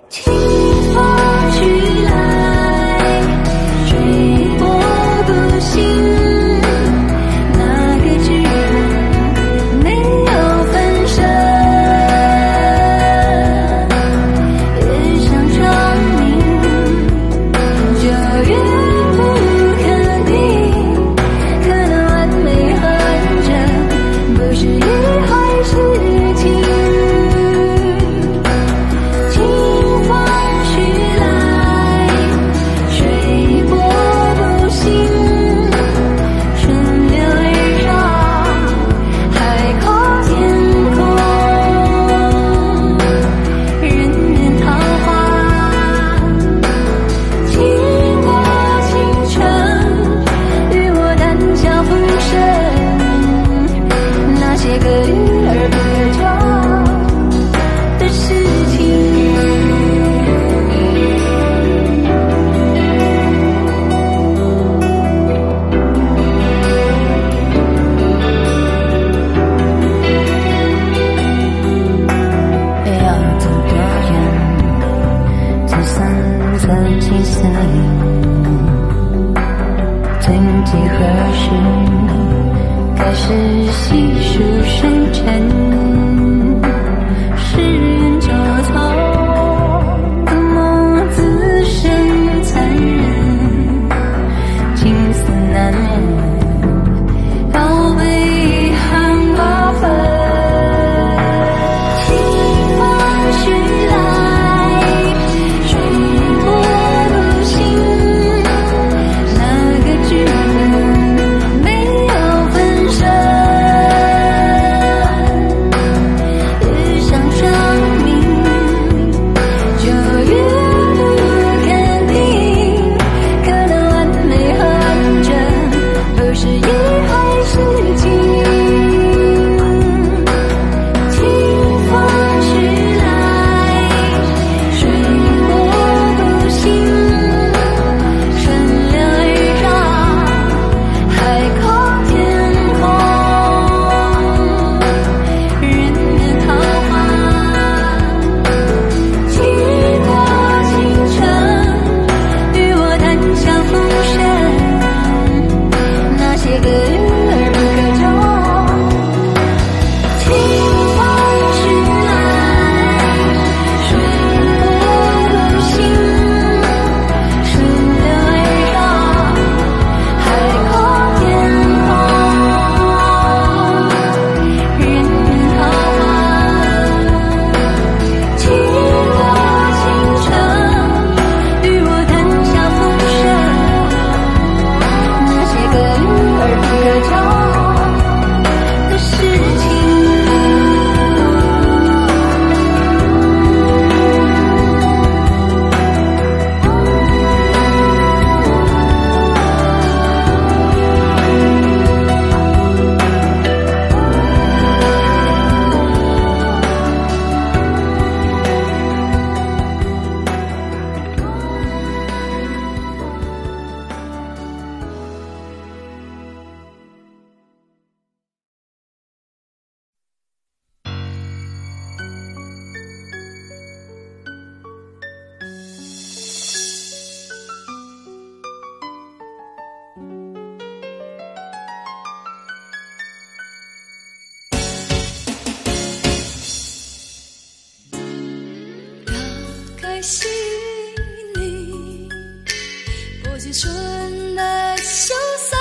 细腻，波及春的羞涩，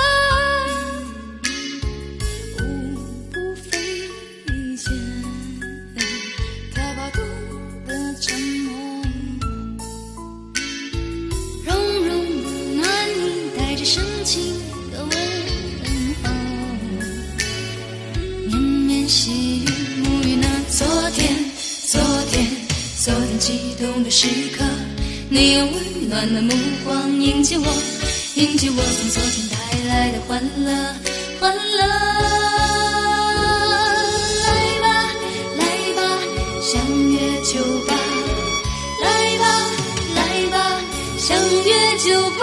无不飞溅，跳跑度的沉默，融融温暖你，带着深情的问候，绵绵细雨沐浴那昨天，昨天。昨天激动的时刻，你用温暖的目光迎接我，迎接我从昨天带来的欢乐，欢乐。来吧，来吧，相约酒吧。来吧，来吧，相约酒吧。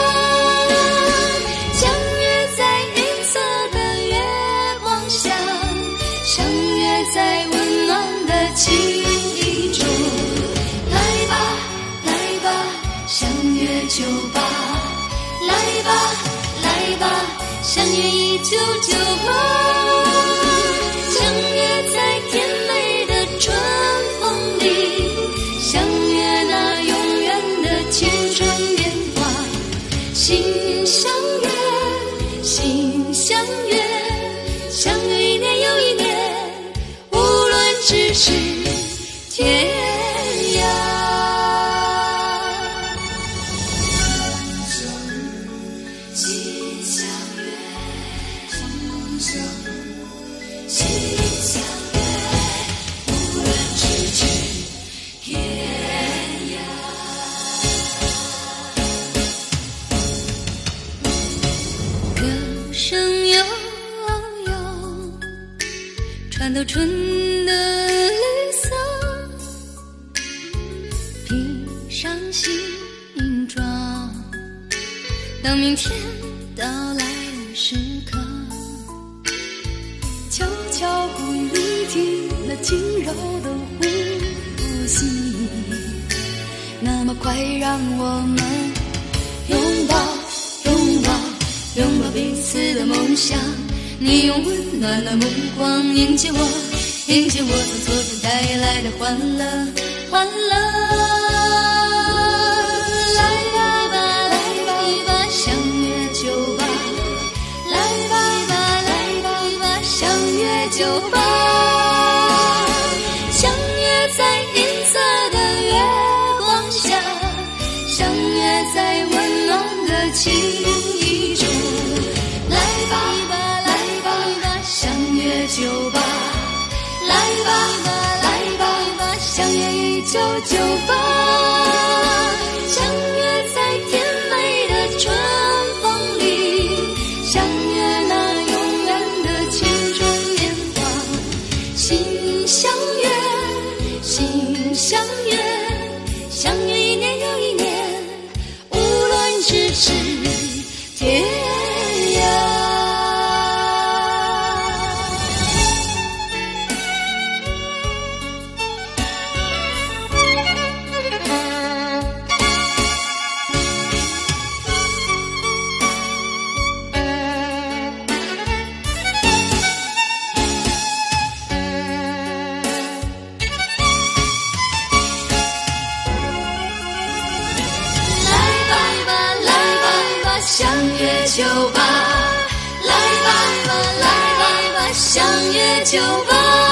相约在银色的月光下，相约在温暖的情。来吧， 约一九九八，相约在甜美的春风里，相约那永远的青春年华。心相约，心相约，相约一年又一年，无论咫尺天涯。穿透春的绿色，披上新装，当明天到来的时刻，悄悄呼一听那轻柔的呼吸，那么快让我们拥抱拥抱拥抱彼此的梦想。你用温暖的目光迎接我，迎接我从昨天带来的欢乐，欢乐。来吧吧，来吧吧，相约酒吧。来吧吧，来吧吧，相约酒吧。相约在银色的月光下，相约在温暖的情意中。来吧酒吧，来吧吧，来吧吧，相约一九九八，相约在甜美的春风里，相约那永远的青春年华。心相约，心相约，相约一年又一年，无论咫尺天涯。相约酒吧，来吧吧，来吧吧，相约酒吧，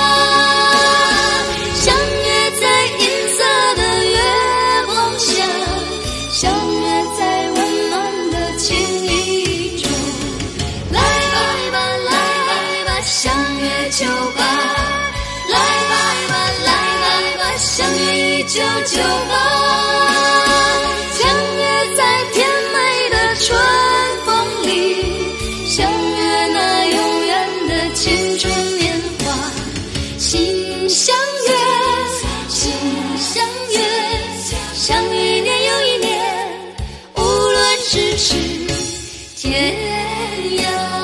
相约在银色的月光下，相约在温暖的情意中。来吧吧，来吧吧，相约酒吧，来吧吧，来吧吧，相约一九九八，相约在甜美的春风里，相约那永远的青春年华。心相约，心相约，相约一年又一年，无论咫尺天涯。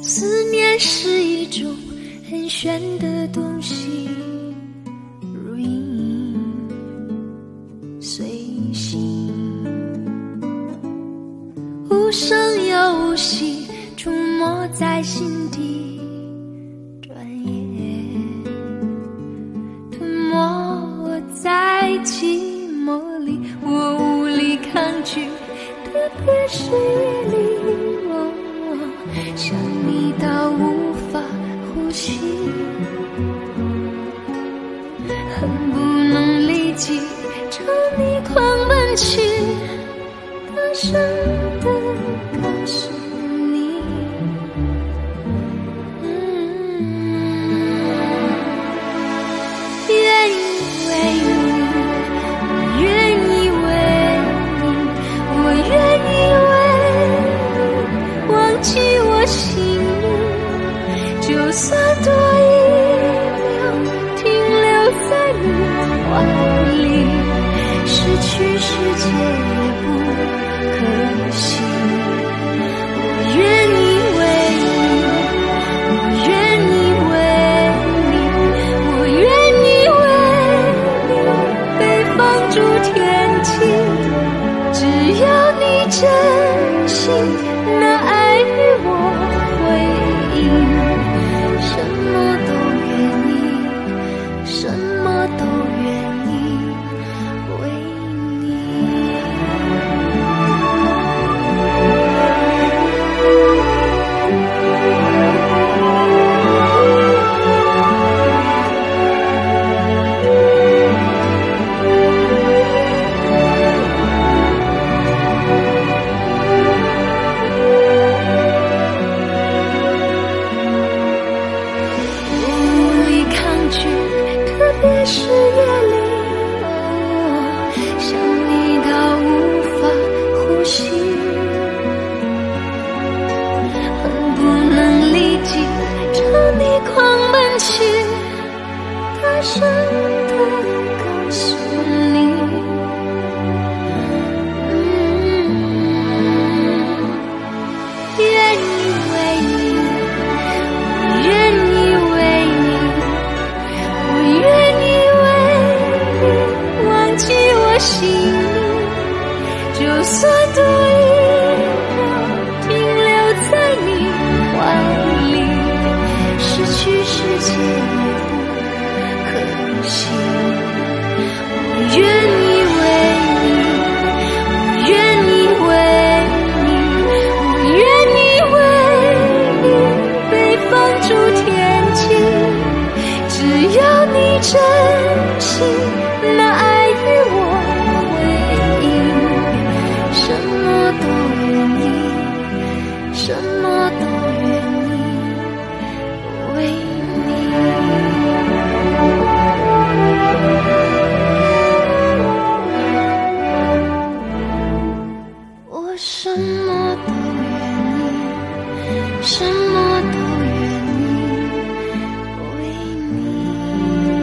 思念是一种很玄的东西，如影随形，无声又无息，出没在心底，转眼吞没我在寂寞里，我无力抗拒，特别是夜里，哦，想你到无法呼吸，恨不能立即朝你狂奔去，大声地告诉你，嗯，愿意为你，我愿意为你，我愿意为你忘记我心里，就算多一秒停留在你怀里，失去世界也不可惜。我愿意为你，我愿意为你，我愿意为你被放逐天际，只要你真心那爱与我回应，什么都愿意，什么都愿意为你。无力抗拒，特别是夜里，哦，想你到无法呼吸，恨不能立即朝你狂奔去，大声地告诉你，嗯，愿意为你，我愿意为你，我愿意为你忘记我心里，就算多一秒停留在你怀里，失去世界也不可惜。我愿意为你，我愿意为你，我愿意为你被放逐天际，只要你真心那爱与我回应，什么都愿意，什么都愿意为你。我什么都愿意，什么都愿意为你。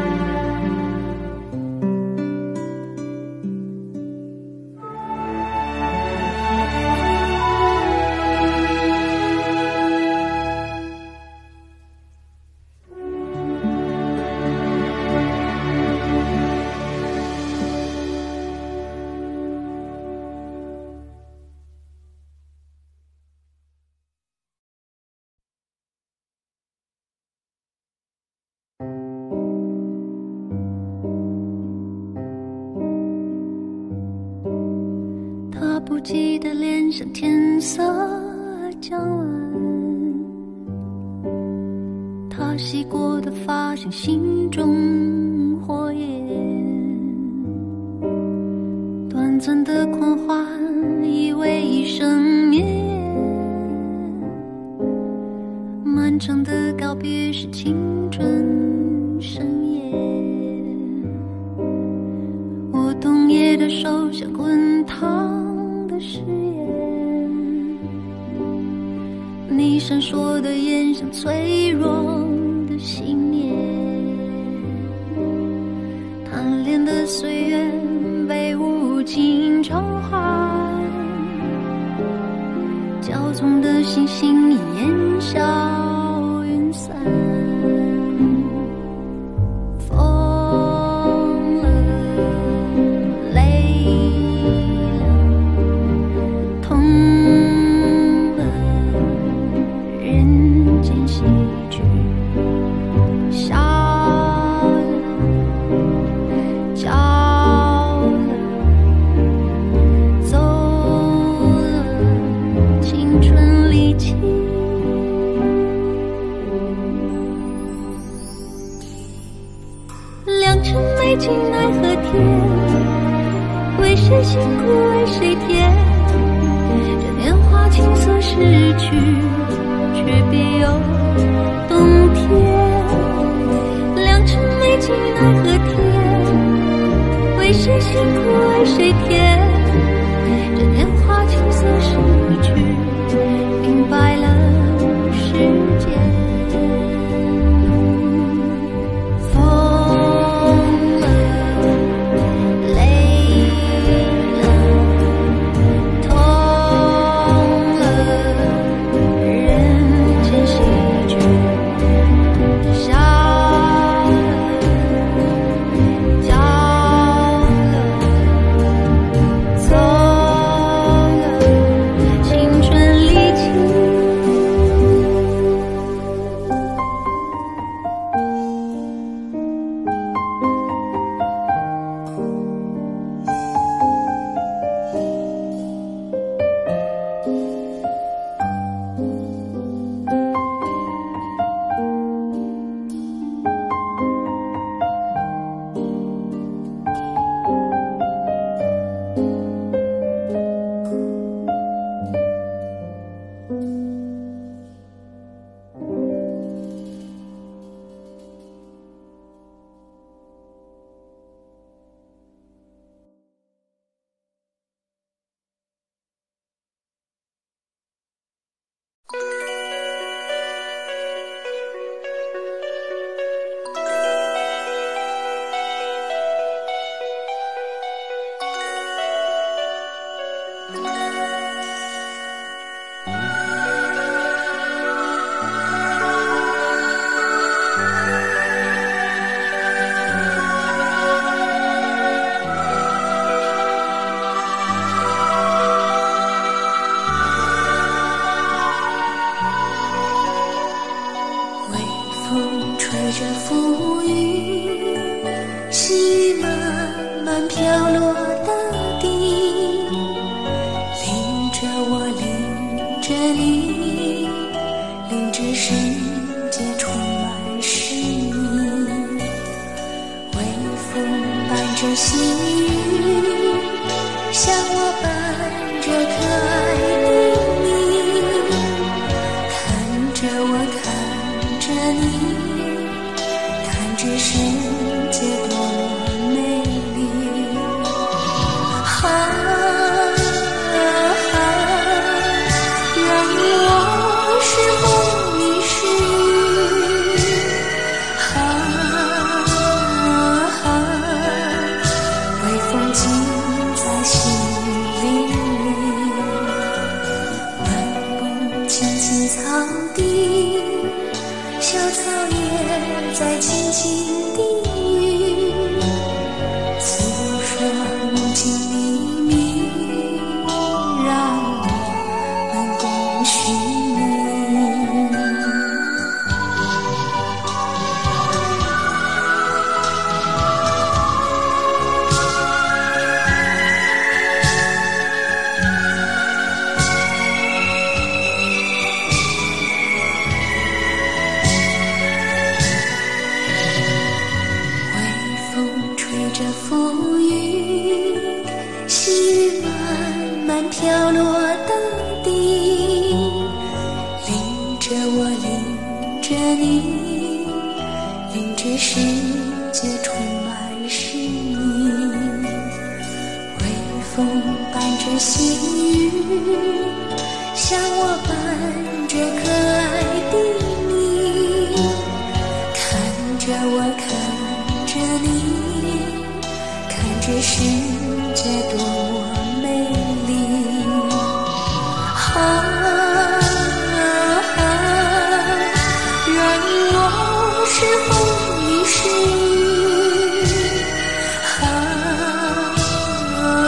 他不羁的脸像天色将晚，他洗过的发像心中火焰，短暂的狂欢以为一生灭，漫长的告别是青春深夜。我冬夜的手像滚烫的誓言，你闪烁的眼像脆弱的信念，贪恋的岁月被无尽偿还，骄纵的星星已烟消戏剧，笑了，叫了，走了，青春离奇。良辰美景奈何天，为谁辛苦为谁甜？这年华青涩逝去，却别有冬天。良辰美景奈何天，为谁辛苦为谁甜？这年华青涩逝去，明白了世间。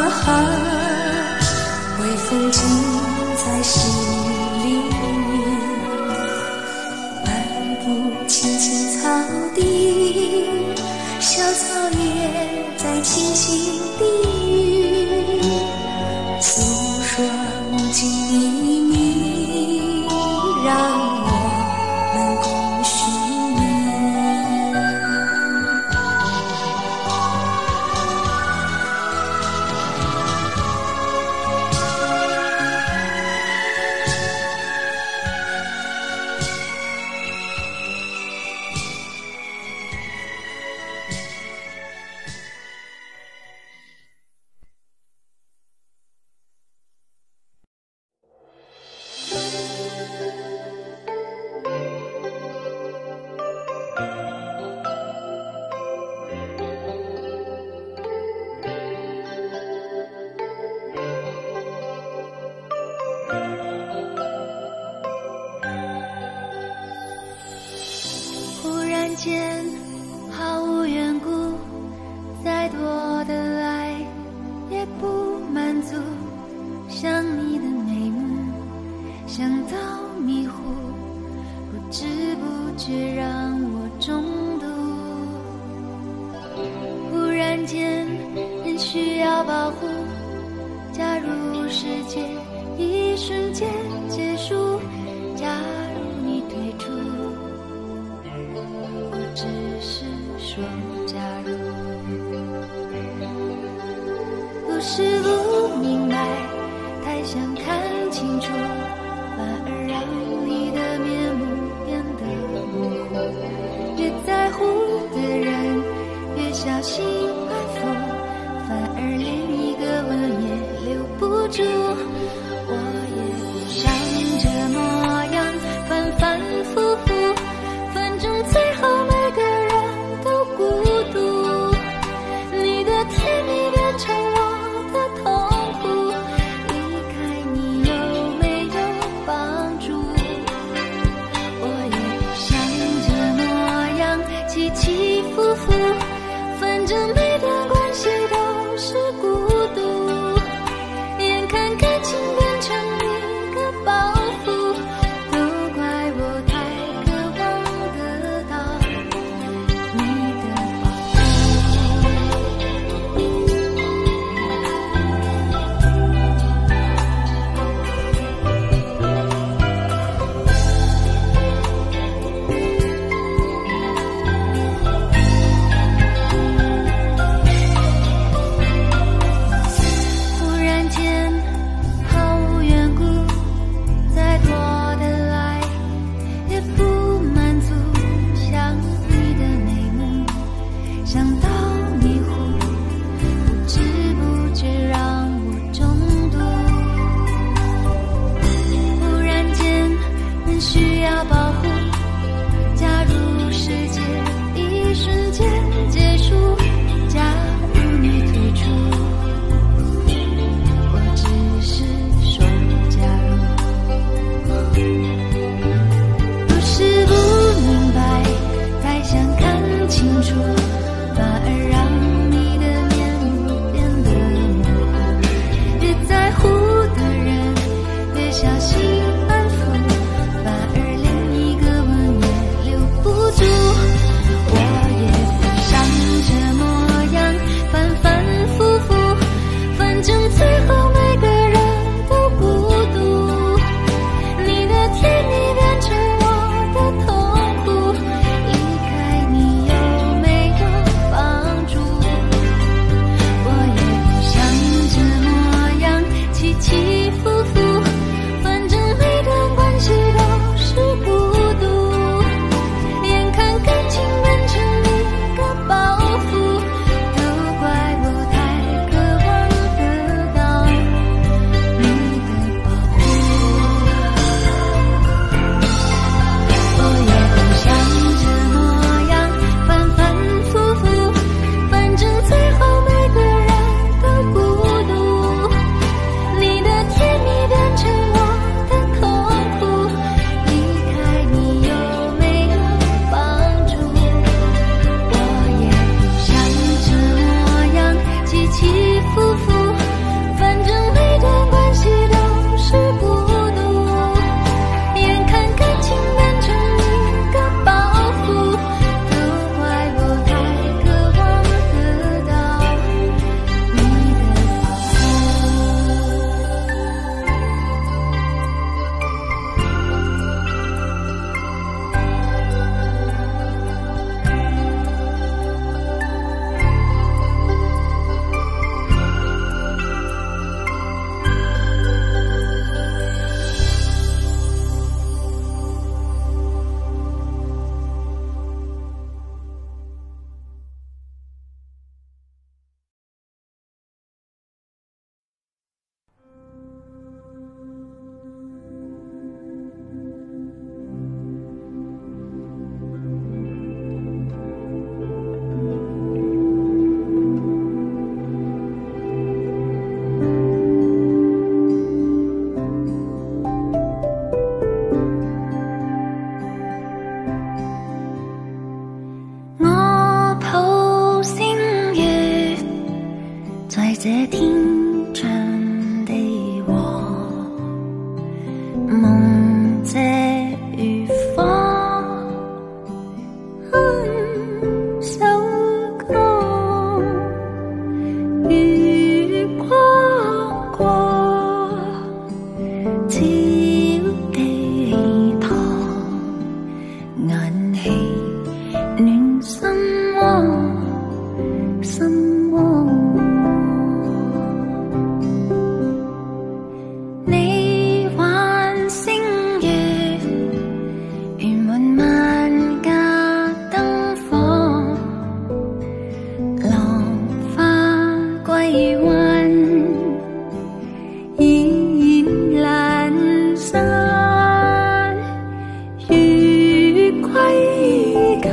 风景在心里面。 入青青草地，小草也在轻轻低语，诉说梦境秘密，让我们共寻觅。忽然间毫无缘故，再多的爱也不满足，想你的眉目，想到迷糊，不知不觉让我中毒。忽然间人需要保护，假如世界一瞬间结束，假如你退出，我只是说假如。不是不明白，太想看清楚，反而让你的面目变得模糊。越在乎的人，越小心安抚，反而连一个吻也留不住。我也不想这模样反反复复，反正最后每个人都孤独。你的甜蜜变成我的痛这天长地和，梦借如火，哼首歌，月光过，照地堂，眼起暖心窝，心窝。你還星月，圓滿萬家燈火，浪花歸雲，依闌珊，月歸家，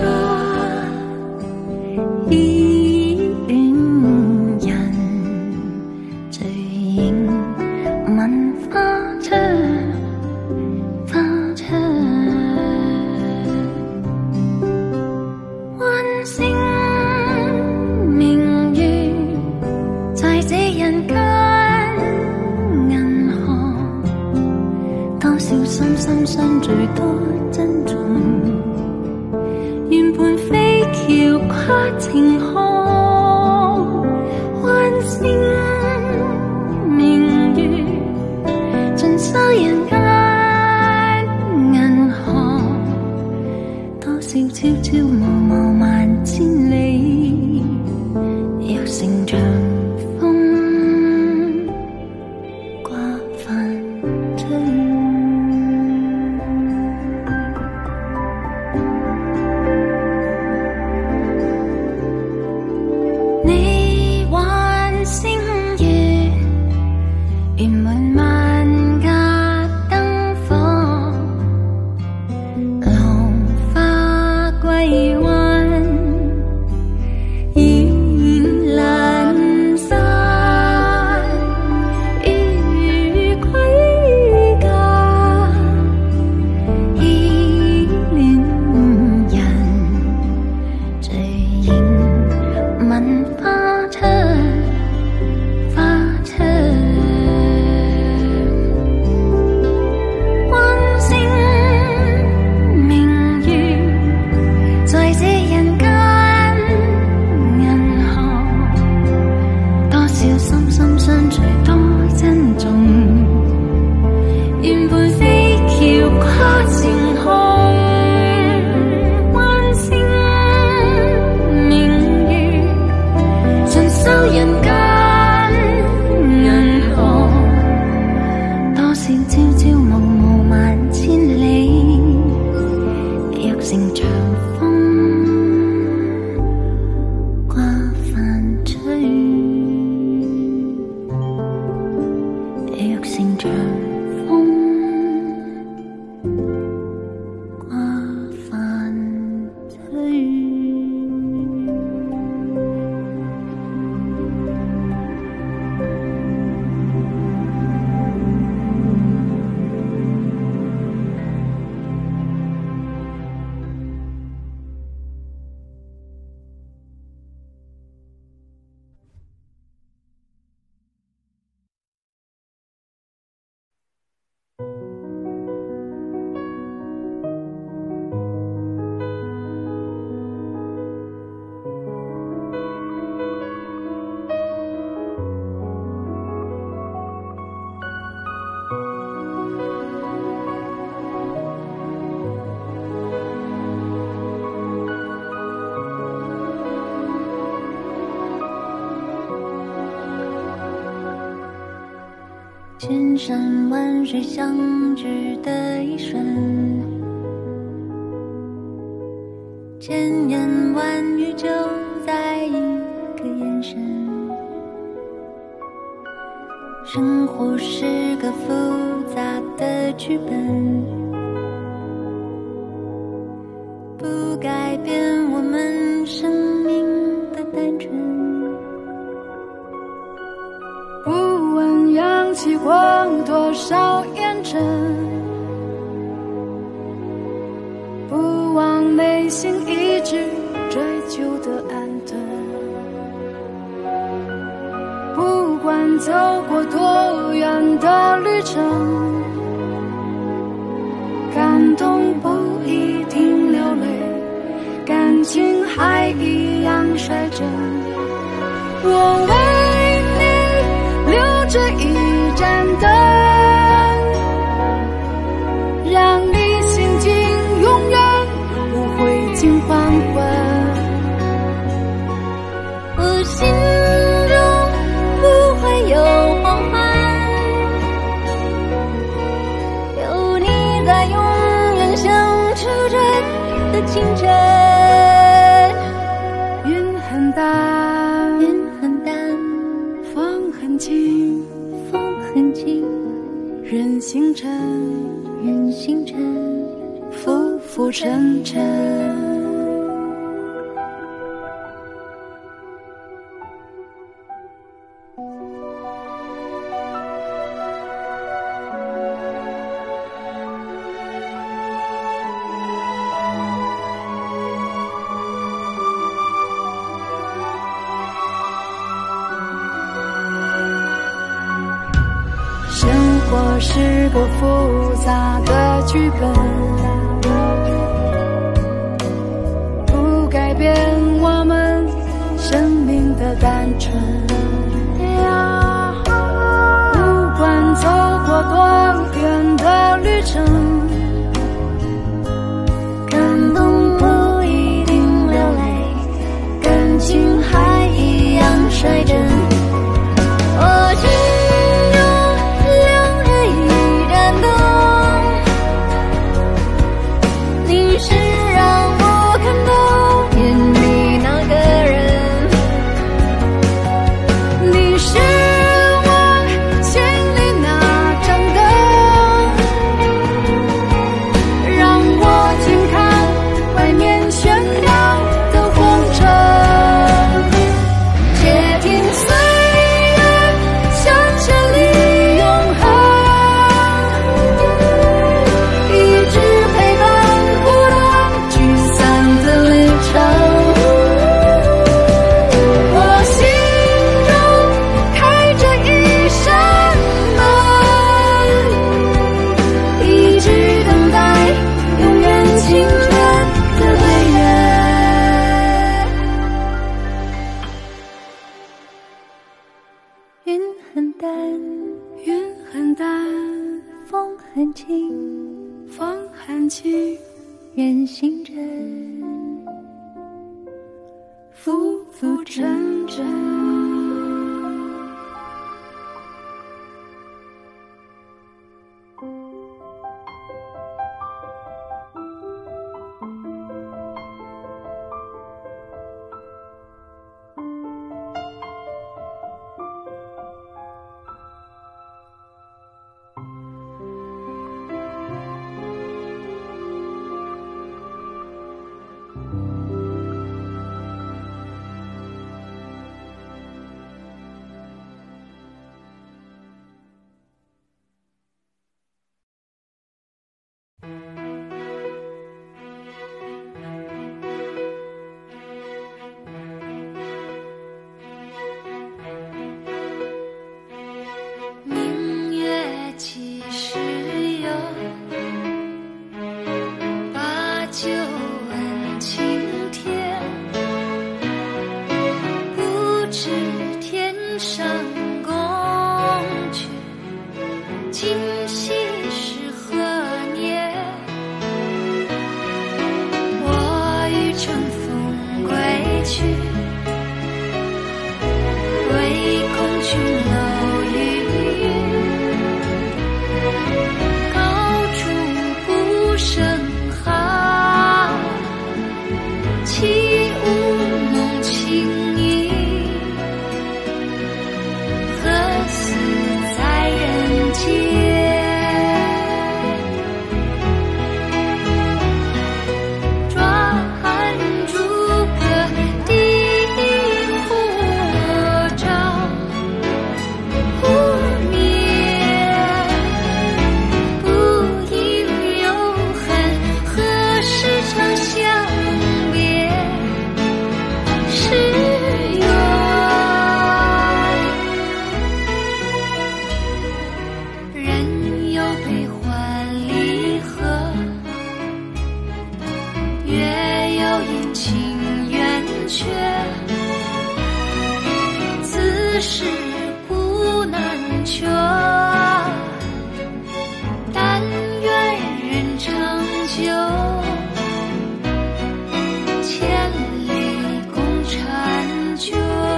依戀人隨影問花窗，花窗溫馨明月，在這人間銀河，多少心心相聚多珍重，願伴飛橋跨情河，溫馨明月，盡收人間銀河，多少朝朝暮暮萬千里，若成長風掛帆吹。你還星月，圓滿萬家燈火，浪花歸雲，依闌珊，月歸家，依戀人隨影問花窗，花窗溫馨明月，在這人間銀河，多少心心相聚多珍重，願伴飛橋跨情河，溫馨明月，盡收人間銀河，多少朝朝暮暮萬千里，若成長風掛帆吹，若成長風掛帆吹。千山万水相聚的一瞬，千言万语就在一个眼神。生活是个复杂的剧本，不改变我们生命的单纯。 不问扬起过多少烟尘，不忘内心一直追求的安顿。不管走过多远的旅程，感动不一定流泪，感情还一样率真。我为你留着一盏灯，让你心境永远不会尽黄昏。 我心中不会有黄昏，有你在永远相处着的清晨。 云很淡， 云很淡， 风很轻， 风很轻， 人星辰， 人星辰， 浮浮沉沉。生活是个复杂的剧本，不改变我们生命的单纯。不管走过多远的旅程， 感动不一定流泪，感情还一样率真。我心中留着一盏灯，你是让我看到眼里那个人， 你是我心里那盏灯，让我静看外面喧闹的红尘。且听岁月像千里永恒，一直陪伴孤单聚散的旅程。我心中开着一扇门，一直等待永远青春的岁月。 云很淡， 云很淡， 风很轻， 风很轻， 人星辰， 浮浮沉沉。 月有阴晴圆缺，此事古难全。但愿人长久，千里共婵娟。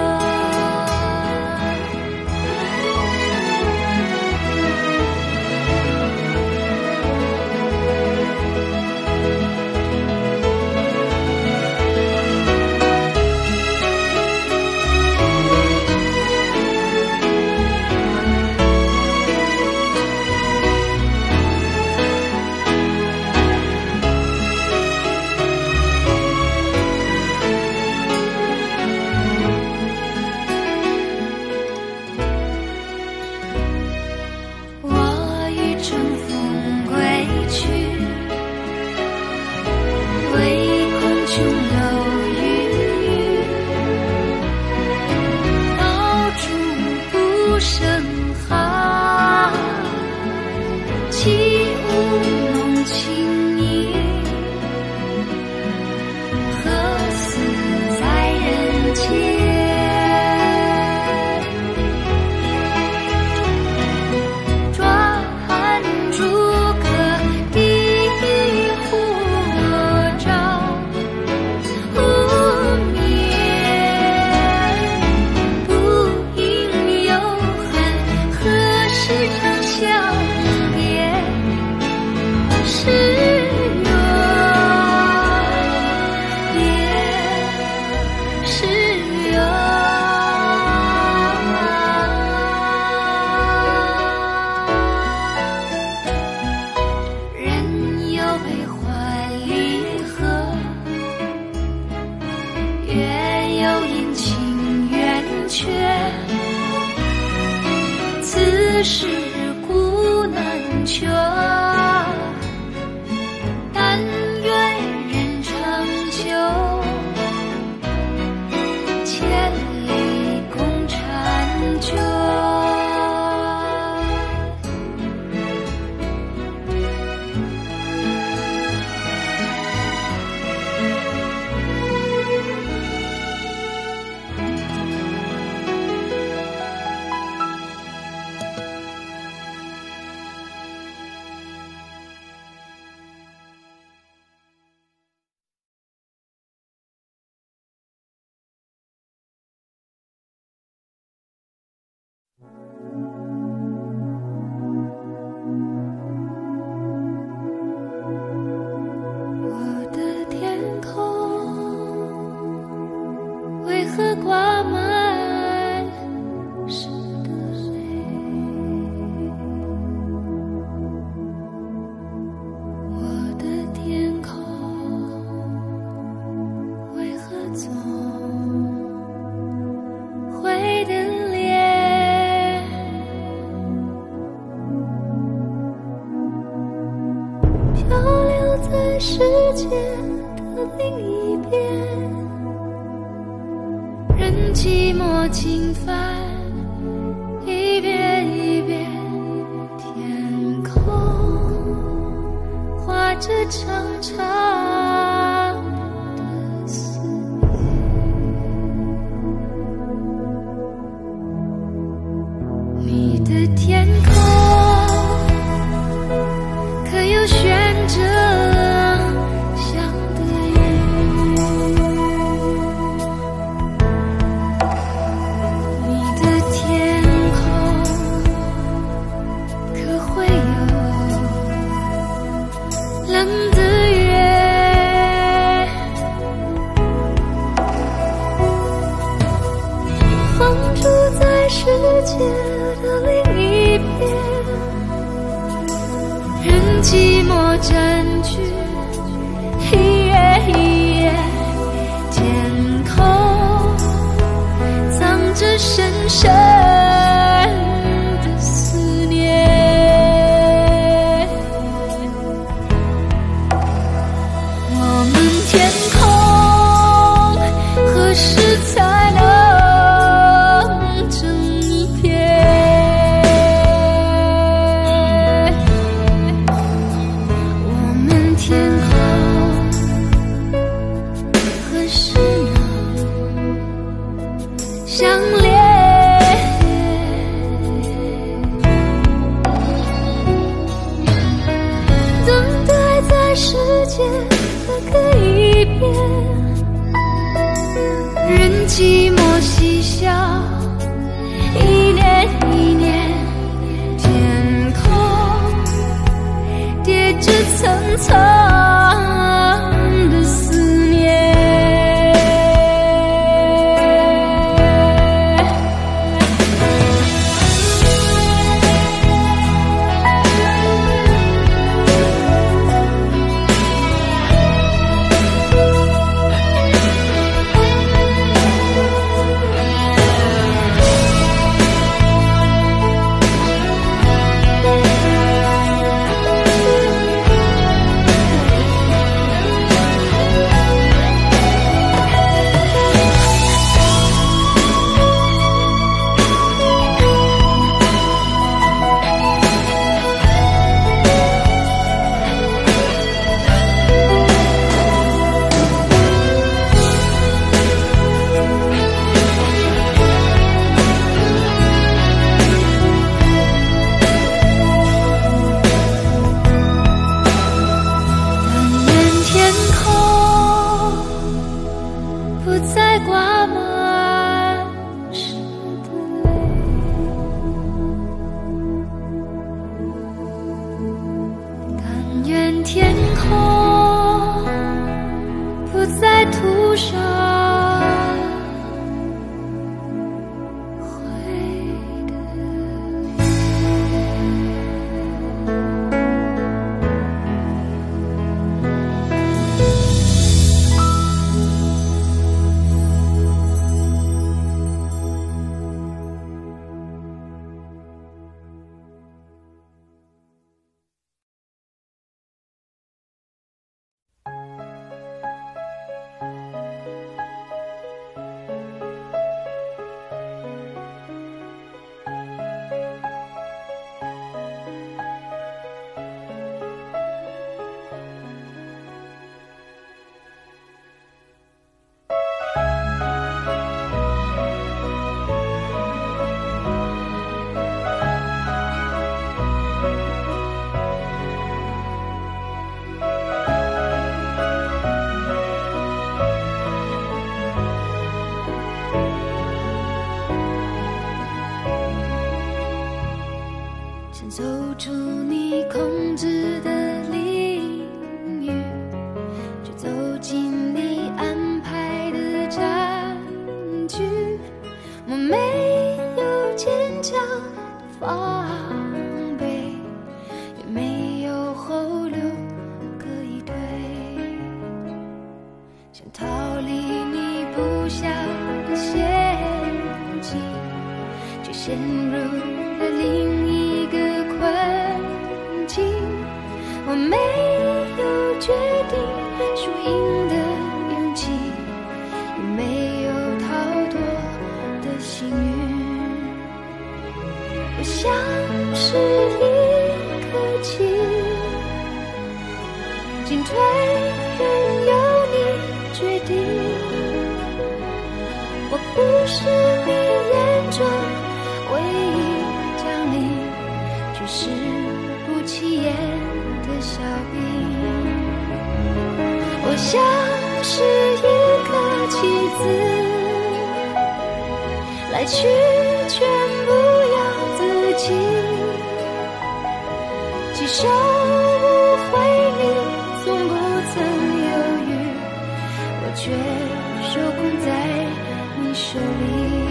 此事古难全，但愿人长久，千里共婵娟。我的天空为何挂满湿的泪？我的天空为何总会等烈？漂流在世界的另一边，任寂寞侵犯，一遍一遍，天空画着长长的思念。你的天空可有悬着香的云？你的天空可会有冷的月？放逐在世界的另一边，任寂寞占据一夜一夜，天空藏着深深的思念。我们天空何时才能整片？天空的思念。 走出你控制的领域，就走进你安排的战局。我没有坚强的防备，也没有后路可以退，想逃离你布下的陷阱，却陷入了另一个困境。我没有决定输赢的勇气，也没有逃脱的幸运。我像是一颗棋，进退任由你决定。我不是你眼中唯一将领，却是不起眼的小兵。我像是一颗棋子，来去全不由自己，既受误会你从不曾犹豫，我却受控在你手里。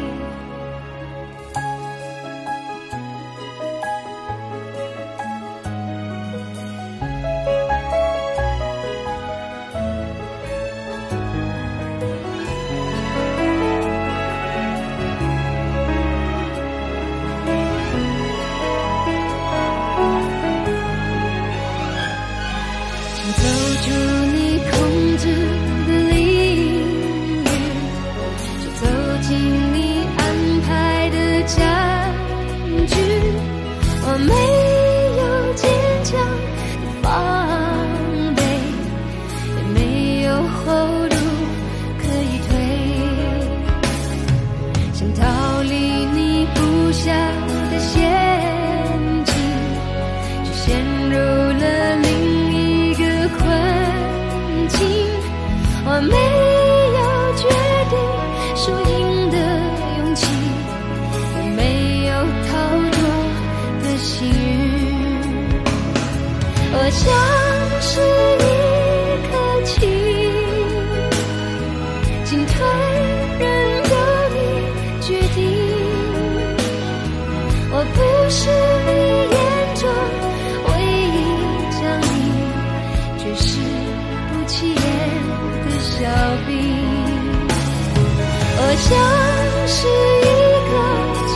我没有坚强的防备，也没有后路可以退，想逃离你布下的陷阱，却陷入了另一个困境。我没有决定输赢的勇气，也没有逃脱的幸运。我像峭壁。我像是一个棋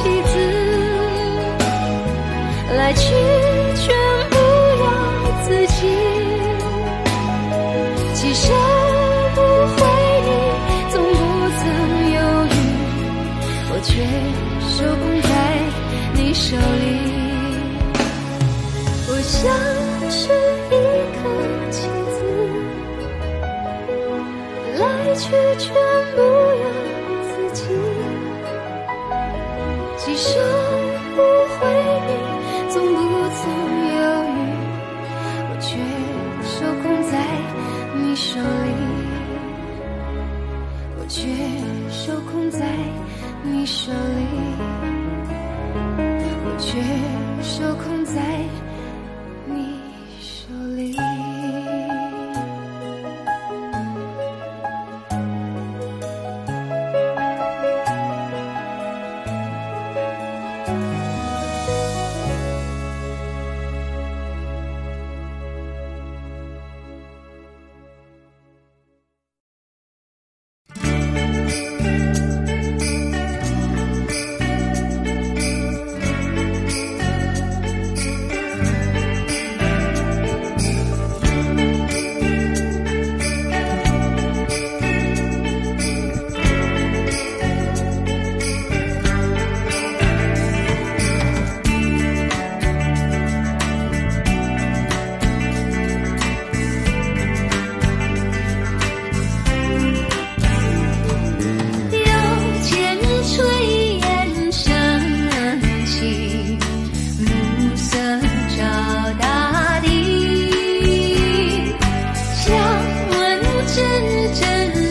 子，来去全不由自己，几生不悔你，从不曾犹豫，我却手捧在你手里。我像是一颗棋子，来去全不由自己，几生不悔你，从不曾犹豫，我却手捧在你手里，我却手捧在你手里，我却手捧在你手里。 真